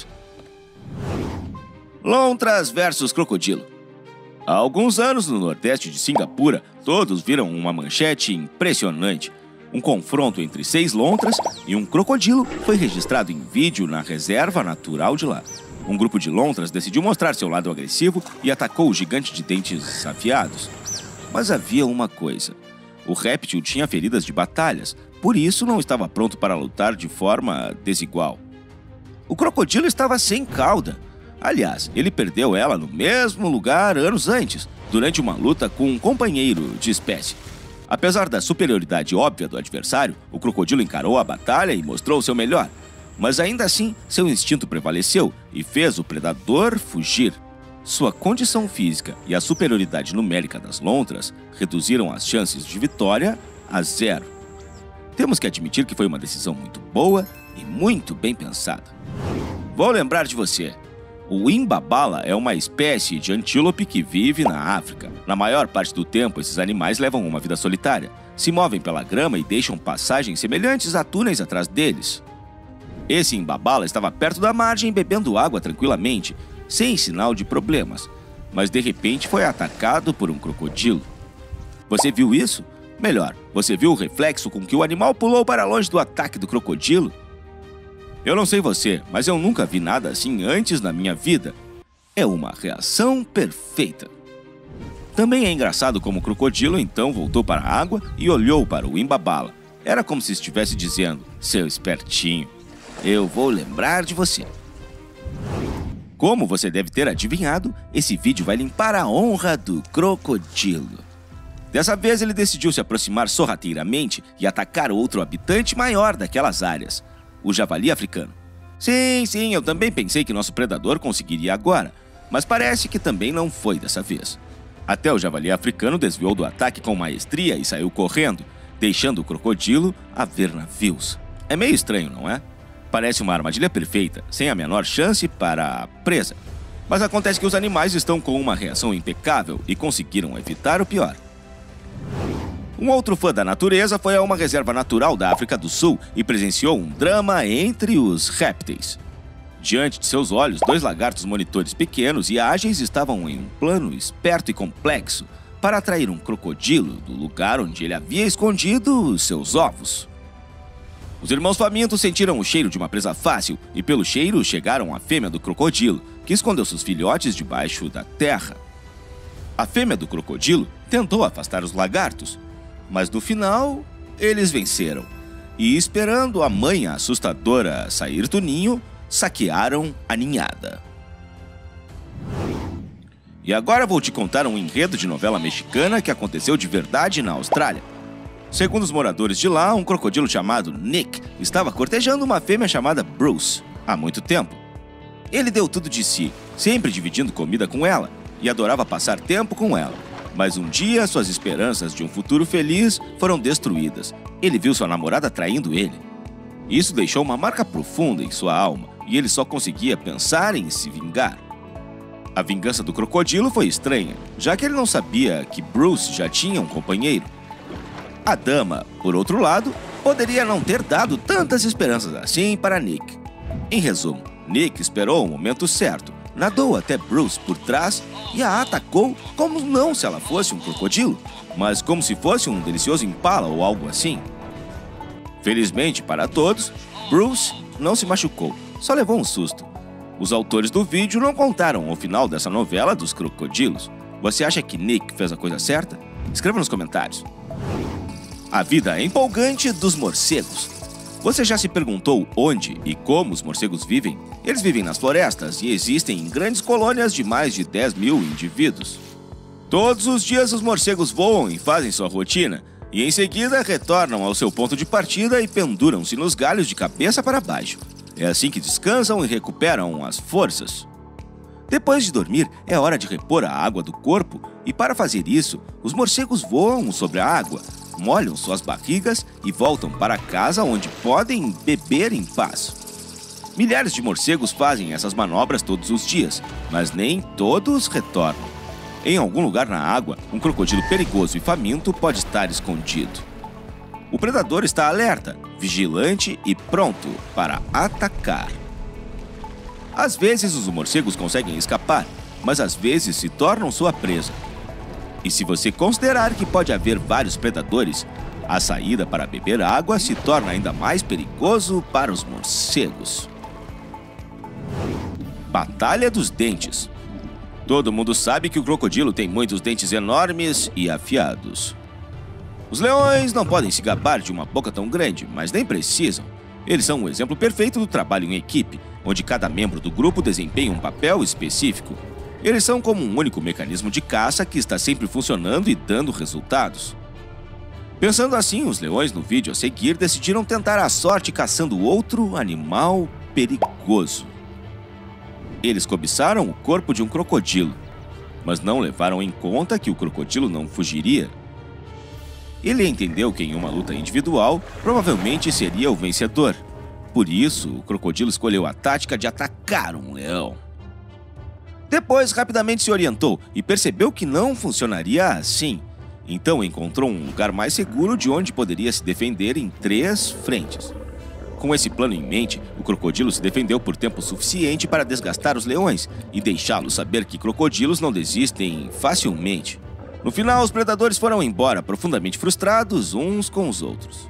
Lontras versus crocodilo. Há alguns anos, no nordeste de Singapura, todos viram uma manchete impressionante. Um confronto entre 6 lontras e um crocodilo foi registrado em vídeo na reserva natural de lá. Um grupo de lontras decidiu mostrar seu lado agressivo e atacou o gigante de dentes afiados. Mas havia uma coisa. O réptil tinha feridas de batalhas, por isso não estava pronto para lutar de forma desigual. O crocodilo estava sem cauda. Aliás, ele perdeu ela no mesmo lugar anos antes, durante uma luta com um companheiro de espécie. Apesar da superioridade óbvia do adversário, o crocodilo encarou a batalha e mostrou seu melhor. Mas ainda assim, seu instinto prevaleceu e fez o predador fugir. Sua condição física e a superioridade numérica das lontras reduziram as chances de vitória a 0. Temos que admitir que foi uma decisão muito boa e muito bem pensada. Vou lembrar de você. O imbabala é uma espécie de antílope que vive na África. Na maior parte do tempo, esses animais levam uma vida solitária, se movem pela grama e deixam passagens semelhantes a túneis atrás deles. Esse imbabala estava perto da margem bebendo água tranquilamente, sem sinal de problemas, mas de repente foi atacado por um crocodilo. Você viu isso? Melhor, você viu o reflexo com que o animal pulou para longe do ataque do crocodilo? Eu não sei você, mas eu nunca vi nada assim antes na minha vida. É uma reação perfeita. Também é engraçado como o crocodilo então voltou para a água e olhou para o imbabala. Era como se estivesse dizendo, seu espertinho, eu vou lembrar de você. Como você deve ter adivinhado, esse vídeo vai limpar a honra do crocodilo. Dessa vez ele decidiu se aproximar sorrateiramente e atacar outro habitante maior daquelas áreas, o javali africano. Sim, eu também pensei que nosso predador conseguiria agora, mas parece que também não foi dessa vez. Até o javali africano desviou do ataque com maestria e saiu correndo, deixando o crocodilo a ver navios. É meio estranho, não é? Parece uma armadilha perfeita, sem a menor chance para a presa. Mas acontece que os animais estão com uma reação impecável e conseguiram evitar o pior. Um outro fã da natureza foi a uma reserva natural da África do Sul e presenciou um drama entre os répteis. Diante de seus olhos, 2 lagartos monitores pequenos e ágeis estavam em um plano esperto e complexo para atrair um crocodilo do lugar onde ele havia escondido seus ovos. Os irmãos famintos sentiram o cheiro de uma presa fácil e pelo cheiro chegaram à fêmea do crocodilo, que escondeu seus filhotes debaixo da terra. A fêmea do crocodilo tentou afastar os lagartos, mas no final eles venceram e, esperando a mãe assustadora sair do ninho, saquearam a ninhada. E agora vou te contar um enredo de novela mexicana que aconteceu de verdade na Austrália. Segundo os moradores de lá, um crocodilo chamado Nick estava cortejando uma fêmea chamada Bruce há muito tempo. Ele deu tudo de si, sempre dividindo comida com ela, e adorava passar tempo com ela. Mas um dia, suas esperanças de um futuro feliz foram destruídas. Ele viu sua namorada traindo ele. Isso deixou uma marca profunda em sua alma, e ele só conseguia pensar em se vingar. A vingança do crocodilo foi estranha, já que ele não sabia que Bruce já tinha um companheiro. A dama, por outro lado, poderia não ter dado tantas esperanças assim para Nick. Em resumo, Nick esperou o momento certo, nadou até Bruce por trás e a atacou como não se ela fosse um crocodilo, mas como se fosse um delicioso impala ou algo assim. Felizmente para todos, Bruce não se machucou, só levou um susto. Os autores do vídeo não contaram o final dessa novela dos crocodilos. Você acha que Nick fez a coisa certa? Escreva nos comentários. A vida é empolgante dos morcegos. Você já se perguntou onde e como os morcegos vivem? Eles vivem nas florestas e existem em grandes colônias de mais de 10 mil indivíduos. Todos os dias os morcegos voam e fazem sua rotina, e em seguida retornam ao seu ponto de partida e penduram-se nos galhos de cabeça para baixo. É assim que descansam e recuperam as forças. Depois de dormir, é hora de repor a água do corpo, e para fazer isso, os morcegos voam sobre a água, molham suas barrigas e voltam para casa onde podem beber em paz. Milhares de morcegos fazem essas manobras todos os dias, mas nem todos retornam. Em algum lugar na água, um crocodilo perigoso e faminto pode estar escondido. O predador está alerta, vigilante e pronto para atacar. Às vezes os morcegos conseguem escapar, mas às vezes se tornam sua presa. E se você considerar que pode haver vários predadores, a saída para beber água se torna ainda mais perigoso para os morcegos. Batalha dos Dentes. Todo mundo sabe que o crocodilo tem muitos dentes enormes e afiados. Os leões não podem se gabar de uma boca tão grande, mas nem precisam. Eles são um exemplo perfeito do trabalho em equipe, onde cada membro do grupo desempenha um papel específico. Eles são como um único mecanismo de caça que está sempre funcionando e dando resultados. Pensando assim, os leões no vídeo a seguir decidiram tentar a sorte caçando outro animal perigoso. Eles cobiçaram o corpo de um crocodilo, mas não levaram em conta que o crocodilo não fugiria. Ele entendeu que em uma luta individual, provavelmente seria o vencedor. Por isso, o crocodilo escolheu a tática de atacar um leão. Depois, rapidamente se orientou e percebeu que não funcionaria assim. Então, encontrou um lugar mais seguro de onde poderia se defender em 3 frentes. Com esse plano em mente, o crocodilo se defendeu por tempo suficiente para desgastar os leões e deixá-los saber que crocodilos não desistem facilmente. No final, os predadores foram embora, profundamente frustrados uns com os outros.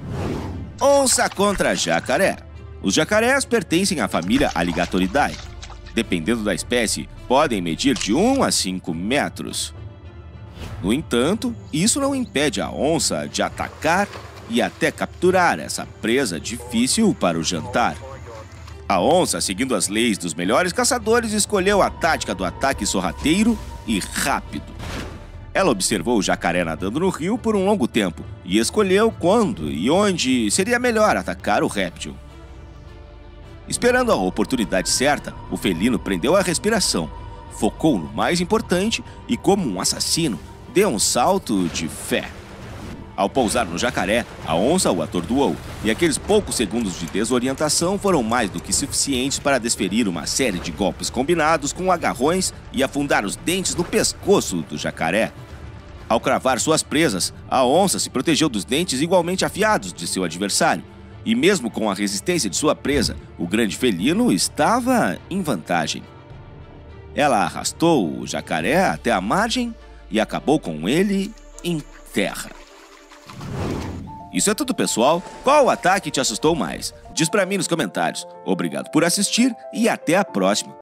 Onça contra jacaré. Os jacarés pertencem à família Alligatoridae. Dependendo da espécie, podem medir de 1 a 5 metros. No entanto, isso não impede a onça de atacar e até capturar essa presa difícil para o jantar. A onça, seguindo as leis dos melhores caçadores, escolheu a tática do ataque sorrateiro e rápido. Ela observou o jacaré nadando no rio por um longo tempo e escolheu quando e onde seria melhor atacar o réptil. Esperando a oportunidade certa, o felino prendeu a respiração, focou no mais importante e, como um assassino, deu um salto de fé. Ao pousar no jacaré, a onça o atordoou, e aqueles poucos segundos de desorientação foram mais do que suficientes para desferir uma série de golpes combinados com agarrões e afundar os dentes no pescoço do jacaré. Ao cravar suas presas, a onça se protegeu dos dentes igualmente afiados de seu adversário, e mesmo com a resistência de sua presa, o grande felino estava em vantagem. Ela arrastou o jacaré até a margem e acabou com ele em terra. Isso é tudo, pessoal. Qual ataque te assustou mais? Diz pra mim nos comentários. Obrigado por assistir e até a próxima.